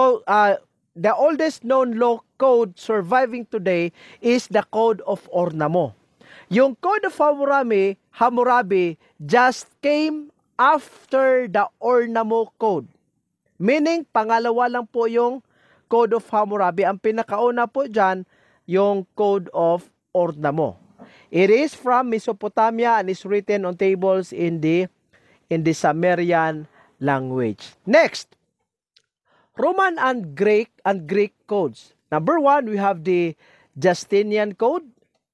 the oldest known law code surviving today is the Code of Ornamo. Yung Code of Hammurabi just came after the Ornamo Code. Meaning, pangalawa lang po yung Code of Hammurabi. Ang pinakauna po dyan, yung Code of Ornamo. It is from Mesopotamia and is written on tables in the Sumerian language. Next, Roman and Greek codes. Number 1, we have the Justinian Code.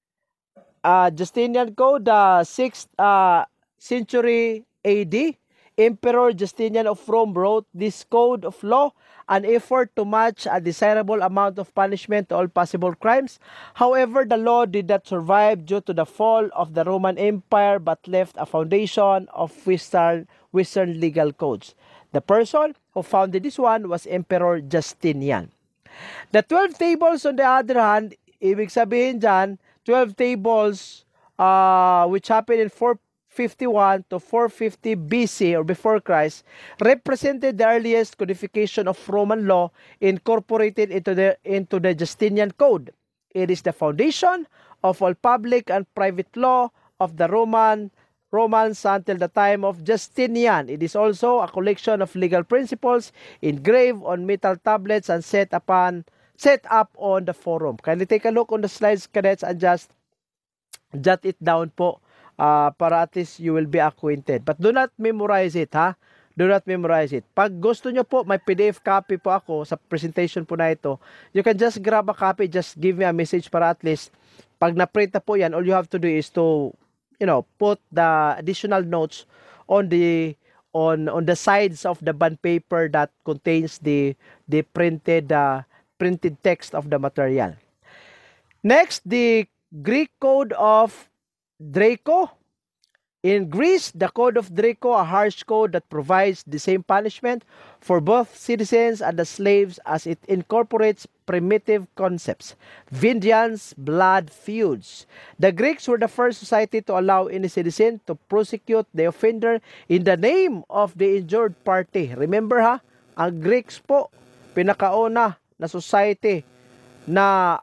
Justinian Code, 6th century AD. Emperor Justinian of Rome wrote this code of law, an effort to match a desirable amount of punishment to all possible crimes. However, the law did not survive due to the fall of the Roman Empire but left a foundation of Western legal codes. The person who founded this one was Emperor Justinian. The 12 tables, on the other hand, ibig sabihin dyan, 12 tables which happened in 451 to 450 BC or before Christ, represented the earliest codification of Roman law incorporated into the Justinian Code. It is the foundation of all public and private law of the Romans until the time of Justinian. It is also a collection of legal principles engraved on metal tablets and set up on the forum. Kindly take a look on the slides, cadets, and just jot it down po. Para at least you will be acquainted. But do not memorize it, ha? Do not memorize it. Pag gusto nyo po, may PDF copy po ako sa presentation po na ito. You can just grab a copy, just give me a message para at least Pag na-print na po yan, all you have to do is to, put the additional notes on the sides of the bond paper that contains the printed text of the material. Next, the Greek code of Draco. In Greece, the Code of Draco, a harsh code that provides the same punishment for both citizens and the slaves as it incorporates primitive concepts, vengeance, blood feuds. The Greeks were the first society to allow any citizen to prosecute the offender in the name of the injured party. Remember ang Greeks po, pinakauna na society na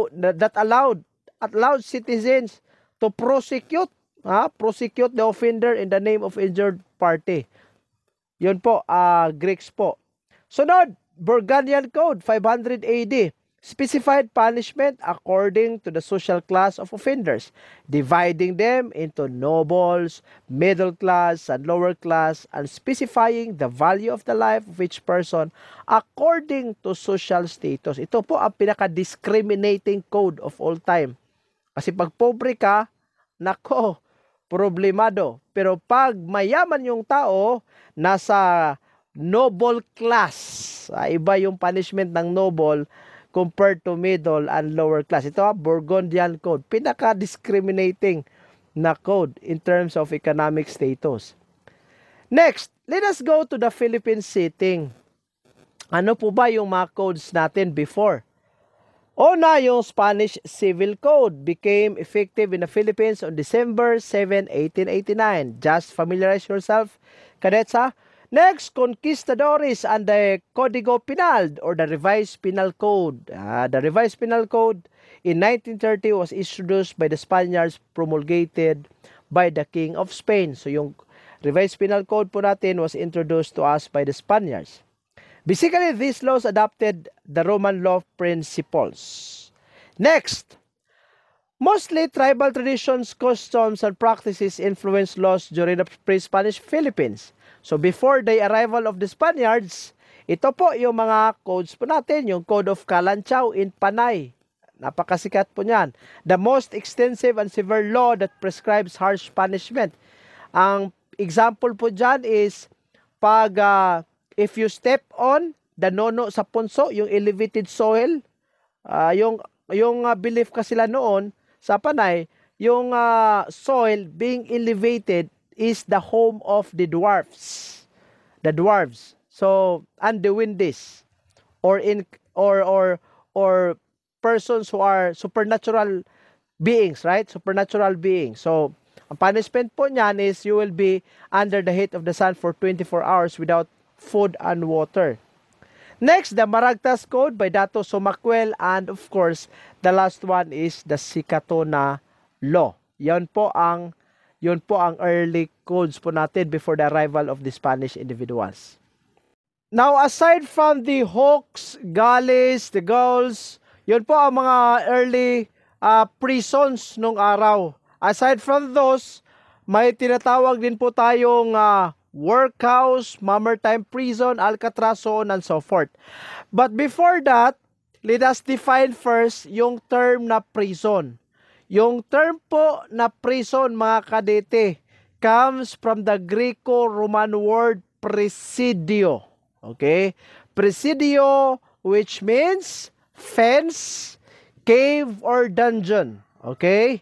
allowed citizens to prosecute the offender in the name of injured party. Yun po, Greeks po. Sunod, Burgundian Code, 500 AD. Specified punishment according to the social class of offenders, dividing them into nobles, middle class, and lower class, and specifying the value of the life of each person according to social status. Ito po ang pinaka-discriminating code of all time. Kasi pag pobre ka, nako, problemado. Pero pag mayaman yung tao, nasa noble class. Iba yung punishment ng noble compared to middle and lower class. Ito Burgundian Code. Pinaka-discriminating na code in terms of economic status. Next, let us go to the Philippine setting. Ano po ba yung mga codes natin before? Una, yung Spanish Civil Code became effective in the Philippines on December 7, 1889. Just familiarize yourself, cadets, Next, Conquistadores and the Código Penal or the Revised Penal Code. The Revised Penal Code in 1930 was introduced by the Spaniards, promulgated by the King of Spain. So yung Revised Penal Code po natin was introduced to us by the Spaniards. Basically, these laws adopted the Roman law principles. Next, mostly tribal traditions, customs, and practices influenced laws during the pre-Spanish Philippines. So before the arrival of the Spaniards, ito po yung mga codes po natin, yung Code of Kalanchaw in Panay. Napakasikat po niyan. The most extensive and severe law that prescribes harsh punishment. Ang example po dyan is pag if you step on the nono sa punso, yung elevated soil, yung belief kasi sila noon sa Panay, yung soil being elevated is the home of the dwarfs. The dwarves. So, and the windies or persons who are supernatural beings, right? Supernatural beings. So, ang punishment po niyan is you will be under the heat of the sun for 24 hours without food and water. Next, the Maragtas Code by Dato Sumakwel, and of course, the last one is the Sikatona Law. Yun po ang early codes po natin before the arrival of the Spanish individuals. Now, aside from the Hawks, Galleys, the Gauls, yun po ang mga early prisons nung araw. Aside from those, may tinatawag din po tayong workhouse, maritime prison, Alcatraz, so on and so forth. But before that, let us define first yung term na prison. Yung term po na prison, mga kadete, comes from the Greco-Roman word presidio. Okay? Presidio, which means fence, cave, or dungeon. Okay?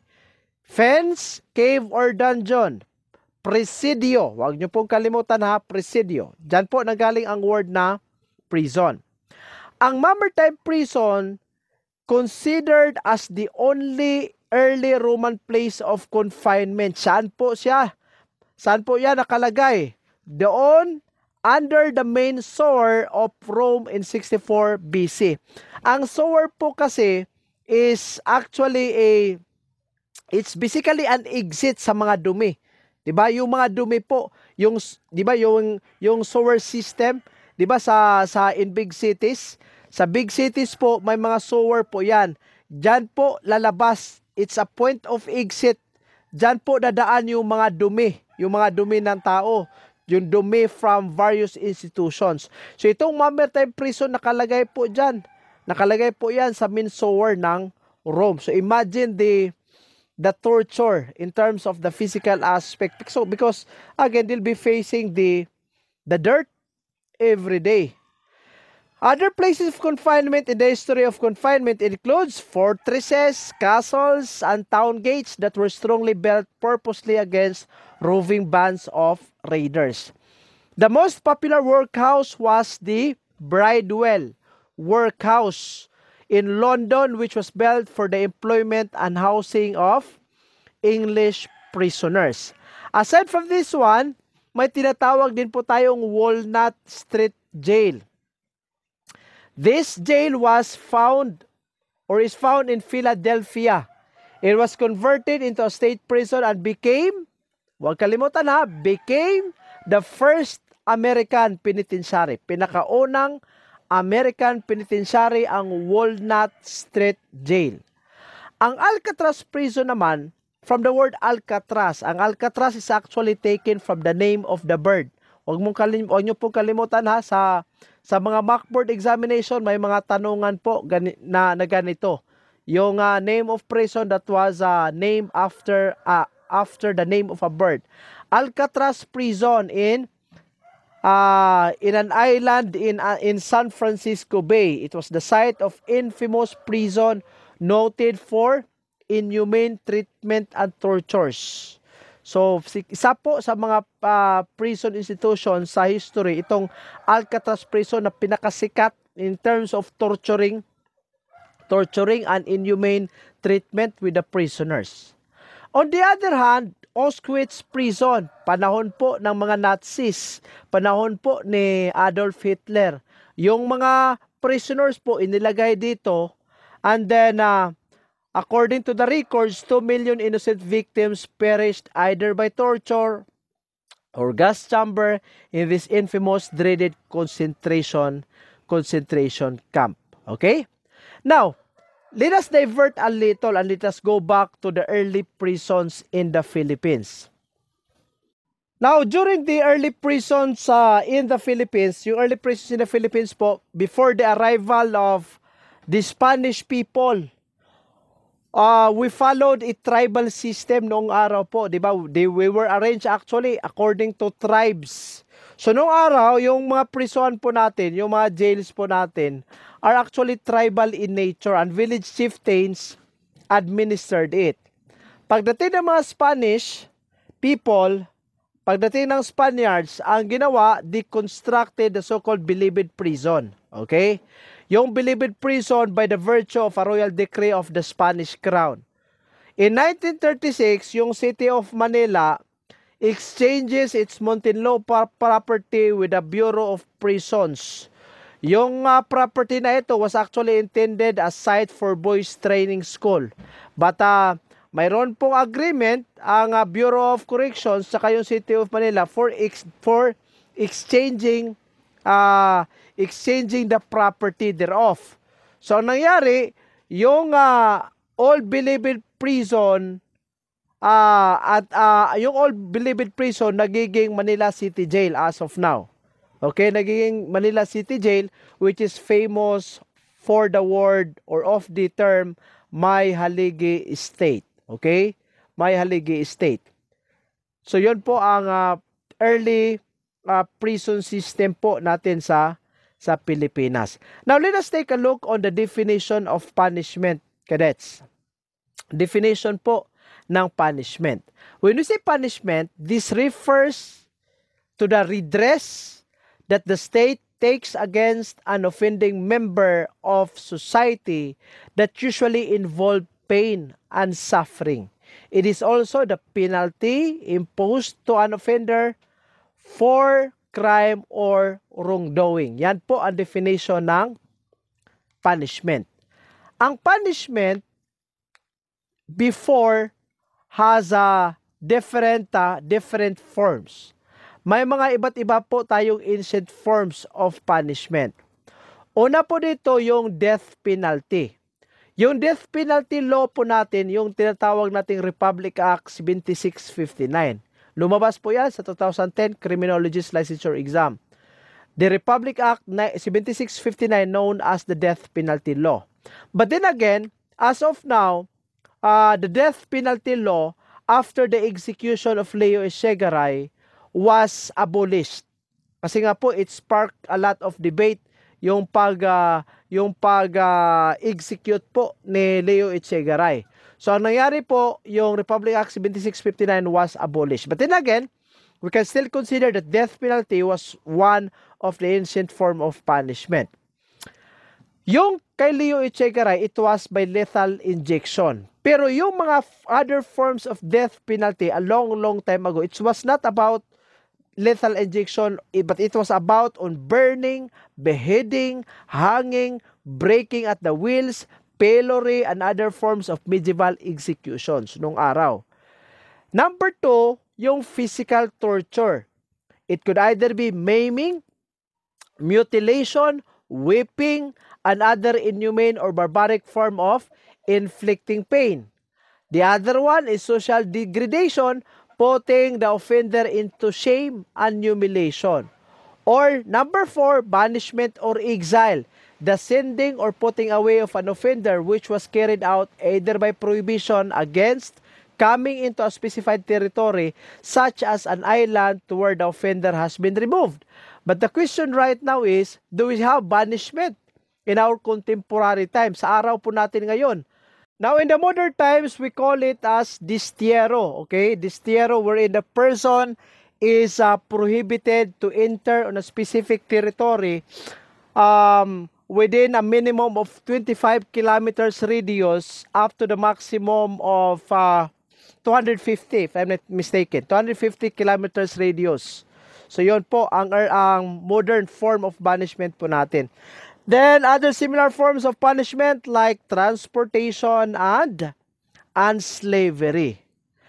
Fence, cave, or dungeon. Presidio. Huwag niyo pong kalimutan presidio. Diyan po nanggaling ang word na prison. Ang maritime prison considered as the only early Roman place of confinement. Saan po siya? Saan po yan nakalagay? Doon, under the main sewer of Rome in 64 BC. Ang sewer po kasi is actually it's basically an exit sa mga dumi. 'Di ba? Yung mga dumi po, yung 'di ba yung sewer system, 'di ba sa in big cities? Sa big cities po may mga sewer po 'yan. Diyan po lalabas. It's a point of exit. Diyan po dadaan yung mga dumi ng tao, yung dumi from various institutions. So itong maritime prison nakalagay po diyan. Nakalagay po 'yan sa main sewer ng Rome. So imagine the torture in terms of the physical aspect. So because again, they'll be facing the dirt every day. Other places of confinement in the history of confinement includes fortresses, castles, and town gates that were strongly built purposely against roving bands of raiders. The most popular workhouse was the Bridewell Workhouse in London, which was built for the employment and housing of English prisoners. Aside from this one, may tinatawag din po tayong Walnut Street Jail. This jail was found or is found in Philadelphia. It was converted into a state prison and became, huwag kalimutan ha, became the first American penitentiary. Pinakaunang American penitentiary ang Walnut Street Jail. Ang Alcatraz prison naman, from the word Alcatraz, ang Alcatraz is actually taken from the name of the bird. Huwag nyo pong kalimutan ha, sa mga mock board examination, may mga tanungan po na ganito. Yung name of prison that was named after the name of a bird. Alcatraz prison in an island in San Francisco Bay. It was the site of infamous prison noted for inhumane treatment and tortures. So, isa po sa mga prison institutions sa history, itong Alcatraz prison na pinakasikat in terms of torturing and inhumane treatment with the prisoners. On the other hand, Auschwitz prison, panahon po ng mga Nazis, panahon po ni Adolf Hitler. Yung mga prisoners po inilagay dito, and then according to the records, 2 million innocent victims perished either by torture or gas chamber in this infamous dreaded concentration camp. Okay? Now, let us divert a little and let us go back to the early prisons in the Philippines. Now, during the early prisons in the Philippines, yung early prisons in the Philippines po, before the arrival of the Spanish people, we followed a tribal system noong araw po, di ba? We were arranged actually according to tribes. So noong araw, yung mga prison po natin, yung mga jails po natin, are actually tribal in nature and village chieftains administered it. Pagdating ng mga Spanish people, pagdating ng Spaniards, ang ginawa, deconstructed the so-called Bilibid prison. Okay? Yung Bilibid prison by the virtue of a royal decree of the Spanish crown. In 1936, yung city of Manila exchanges its Muntinlupa property with the Bureau of Prisons. Yung property na ito was actually intended as site for boys training school. But mayroon pong agreement ang Bureau of Corrections sa yung city of Manila for exchanging the property thereof. So, ang nangyari, yung Old Bilibid prison yung Old Bilibid prison nagiging Manila City Jail as of now. Okay, nagiging Manila City Jail, which is famous for the word or of the term May Haligi Estate. Okay? May Haligi Estate. So, yun po ang early prison system po natin sa Pilipinas. Now, let us take a look on the definition of punishment, cadets. Definition po ng punishment. When we say punishment, this refers to the redress that the state takes against an offending member of society that usually involve pain and suffering. It is also the penalty imposed to an offender for crime or wrongdoing. Yan po ang definition ng punishment. Ang punishment before has different forms. May mga iba't iba po tayong ancient forms of punishment. Una po dito yung death penalty. Yung death penalty law po natin, yung tinatawag nating Republic Act 7659. Lumabas po yan sa 2010 Criminologist Licensure Exam. The Republic Act 7659 known as the death penalty law. But then again, as of now, the death penalty law after the execution of Leo Echegaray was abolished. Kasi nga po, it sparked a lot of debate yung execute po ni Leo Echegaray. So, ang nangyari po, yung Republic Act 7659 was abolished. But then again, we can still consider that death penalty was one of the ancient form of punishment. Yung kay Leo Echegaray, it was by lethal injection. Pero yung mga other forms of death penalty a long time ago, it was not about lethal injection, but it was about on burning, beheading, hanging, breaking at the wheels, pillory, and other forms of medieval executions nung araw. Number 2, yung physical torture. It could either be maiming, mutilation, whipping, another inhumane or barbaric form of inflicting pain. The other one is social degradation, putting the offender into shame and humiliation. Or number 4, banishment or exile, the sending or putting away of an offender which was carried out either by prohibition against coming into a specified territory such as an island to where the offender has been removed. But the question right now is, do we have banishment in our contemporary times? Sa araw po natin ngayon. Now, in the modern times, we call it as destierro. Okay? Destierro, wherein the person is prohibited to enter on a specific territory within a minimum of 25 kilometers radius up to the maximum of 250, if I'm not mistaken. 250 kilometers radius. So, yun po ang modern form of banishment po natin. Then, other similar forms of punishment like transportation and slavery.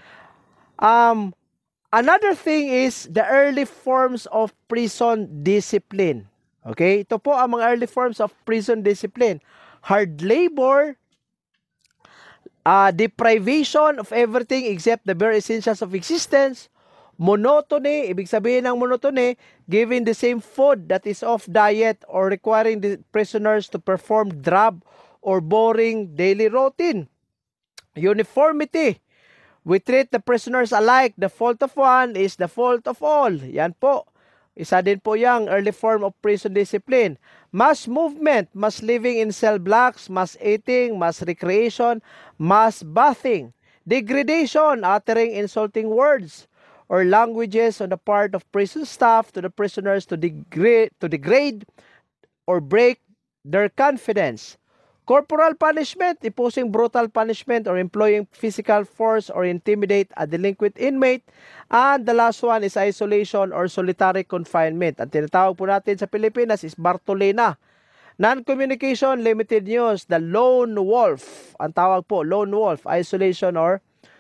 Another thing is the early forms of prison discipline. Okay? Ito po ang mga early forms of prison discipline. Hard labor, deprivation of everything except the bare essentials of existence, monotony, ibig sabihin ng monotony, giving the same food that is off diet or requiring the prisoners to perform drab or boring daily routine. Uniformity, we treat the prisoners alike. The fault of one is the fault of all. Yan po. Isa din po yung early form of prison discipline. Mass movement, mass living in cell blocks, mass eating, mass recreation, mass bathing. Degradation, uttering insulting words or languages on the part of prison staff to the prisoners to degrade or break their confidence. Corporal punishment, imposing brutal punishment or employing physical force or intimidate a delinquent inmate. And the last one is isolation or solitary confinement. Ang tinatawag po natin sa Pilipinas is Bartolina. Non-communication, limited use, the lone wolf. Ang tawag po, lone wolf, isolation or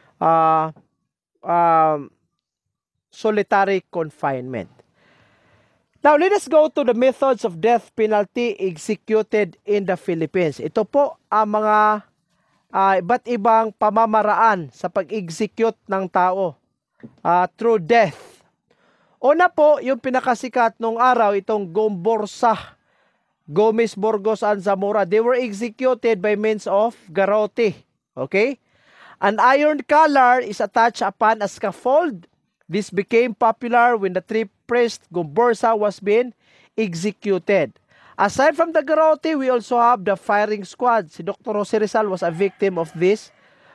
solitary confinement. Now, let us go to the methods of death penalty executed in the Philippines. Ito po ang mga iba't ibang pamamaraan sa pag-execute ng tao through death. Una po, yung pinakasikat nung araw, itong Gomborsa, Gomez, Burgos, and Zamora. They were executed by means of garrote. Okay? An iron collar is attached upon a scaffold. This became popular when the three-priest Gomborsa was being executed. Aside from the garrote, we also have the firing squad. Si Dr. Jose Rizal was a victim of this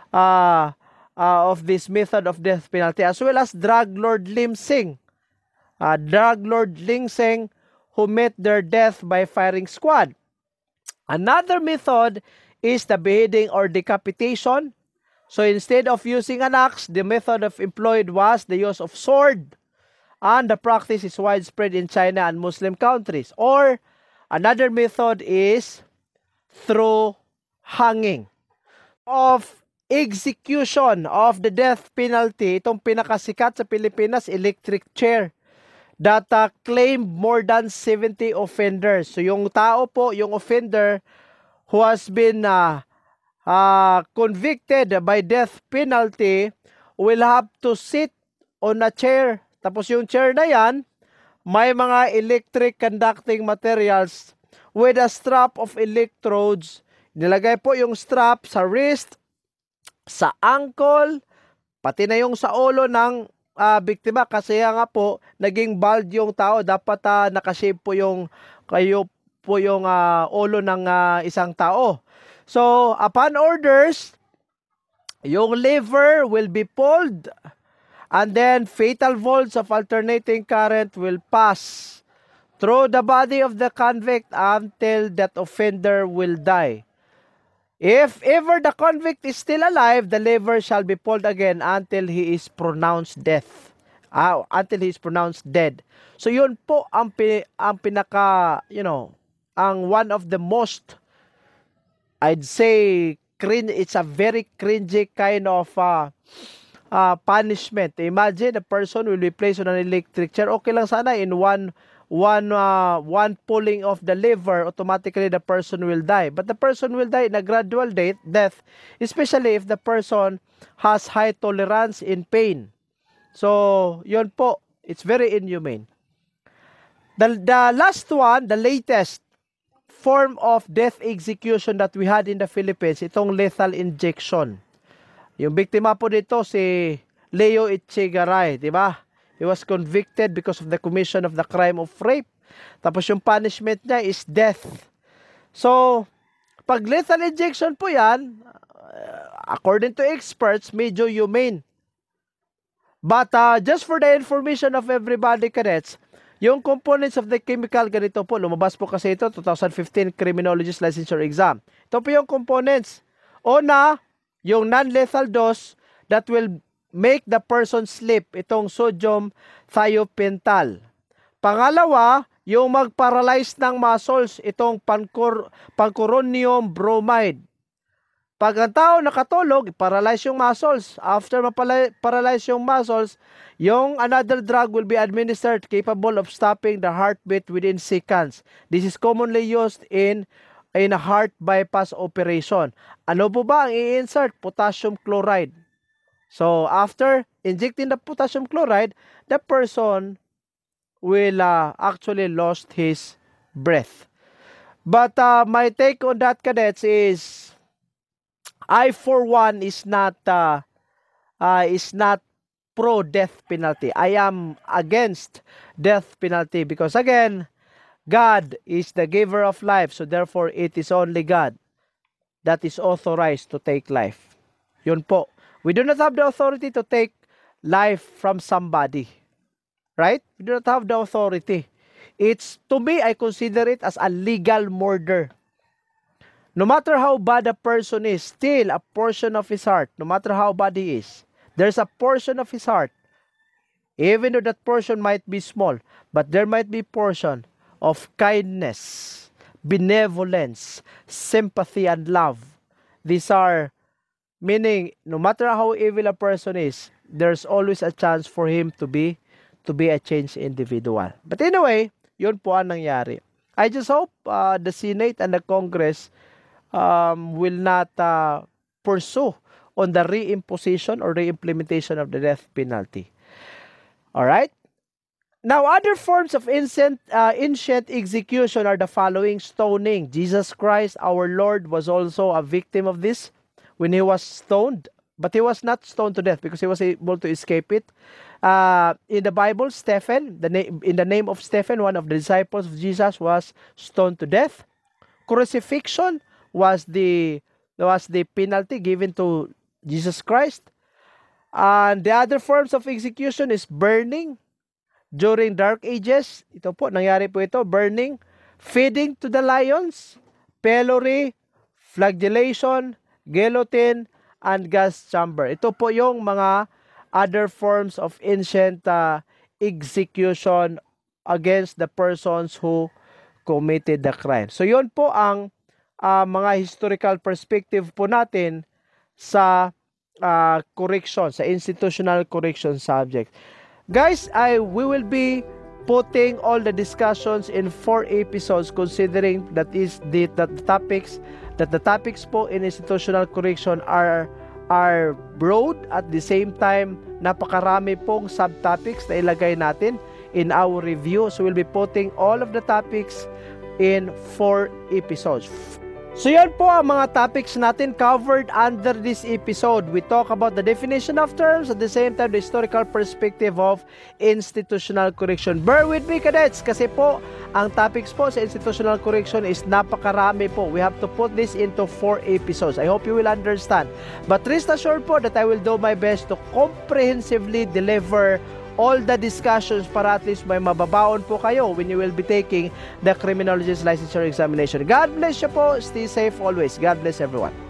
method of death penalty, as well as Drug Lord Lim Sing. Drug Lord Lim Sing who met their death by firing squad. Another method is the beheading or decapitation. So instead of using an axe, the method employed was the use of sword. And the practice is widespread in China and Muslim countries. Or another method is through hanging. Of execution of the death penalty, itong pinakasikat sa Pilipinas, electric chair, that claimed more than 70 offenders. So yung tao po, yung offender who has been convicted by death penalty will have to sit on a chair. Tapos yung chair na yan, may mga electric conducting materials with a strap of electrodes Nilagay po yung strap sa wrist, sa ankle, pati na yung sa ulo ng biktima, kasi nga po naging bald yung tao. Dapat nakashave po yung ulo ng isang tao. So upon orders, yung liver will be pulled, and then fatal volts of alternating current will pass through the body of the convict until that offender will die. If ever the convict is still alive, the liver shall be pulled again until he is pronounced until he is pronounced dead. So yun po ang pinaka, ang one of the most, I'd say, it's a very cringy kind of punishment. Imagine a person will be placed on an electric chair. Okay lang sana in one pulling of the liver, automatically the person will die. But the person will die in a gradual death, especially if the person has high tolerance in pain. So, yun po, it's very inhumane. The last one, the latest form of death execution that we had in the Philippines, itong lethal injection. Yung biktima po dito si Leo Echegaray, di ba? He was convicted because of the commission of the crime of rape. Tapos yung punishment niya is death. So, pag lethal injection po yan, according to experts, medyo humane. But just for the information of everybody, cadets, yung components of the chemical, ganito po, lumabas po kasi ito, 2015 Criminologist Licensure Exam. Ito po yung components. Una, yung non-lethal dose that will make the person sleep, itong sodium thiopental. Pangalawa, yung mag-paralyze ng muscles, itong pancuronium bromide. Pag ang tao nakatulog, paralyze yung muscles. After ma-paralyze yung muscles, yung another drug will be administered capable of stopping the heartbeat within seconds. This is commonly used in a heart bypass operation. Ano po ba ang i-insert? Potassium chloride. So, after injecting the potassium chloride, the person will actually lost his breath. But my take on that, cadets, is I, for one, is not pro-death penalty. I am against death penalty because, again, God is the giver of life. So, therefore, it is only God that is authorized to take life. Yun po. We do not have the authority to take life from somebody. Right? We do not have the authority. To me, I consider it as a legal murder. No matter how bad a person is, still a portion of his heart, no matter how bad he is, there's a portion of his heart, even though that portion might be small, but there might be portion of kindness, benevolence, sympathy, and love. These are, meaning, no matter how evil a person is, there's always a chance for him to be a changed individual. But anyway, yun po ang nangyari. I just hope the Senate and the Congress will not pursue on the reimposition or reimplementation of the death penalty. Alright? Now, other forms of ancient execution are the following: stoning. Jesus Christ, our Lord, was also a victim of this when he was stoned, but he was not stoned to death because he was able to escape it. In the Bible, Stephen, in the name of Stephen, one of the disciples of Jesus, was stoned to death. Crucifixion was the penalty given to Jesus Christ. And the other forms of execution is burning during Dark Ages. Ito po, nangyari po ito, burning, feeding to the lions, pillory, flagellation, guillotine, and gas chamber. Ito po yung mga other forms of ancient execution against the persons who committed the crime. So yun po ang mga historical perspective po natin sa correction, sa institutional correction subject. Guys, we will be putting all the discussions in 4 episodes, considering that the topics po in institutional correction are broad. At the same time, napakarami pong subtopics na ilagay natin in our review. So we'll be putting all of the topics in 4 episodes. So yan po ang mga topics natin covered under this episode. We talk about the definition of terms, at the same time the historical perspective of institutional correction. Bear with me, cadets, kasi po ang topics po sa institutional correction is napakarami po. We have to put this into 4 episodes. I hope you will understand. But rest assured po that I will do my best to comprehensively deliver all the discussions para at least may mababaon po kayo when you will be taking the criminologist licensure examination. God bless you po. Stay safe always. God bless everyone.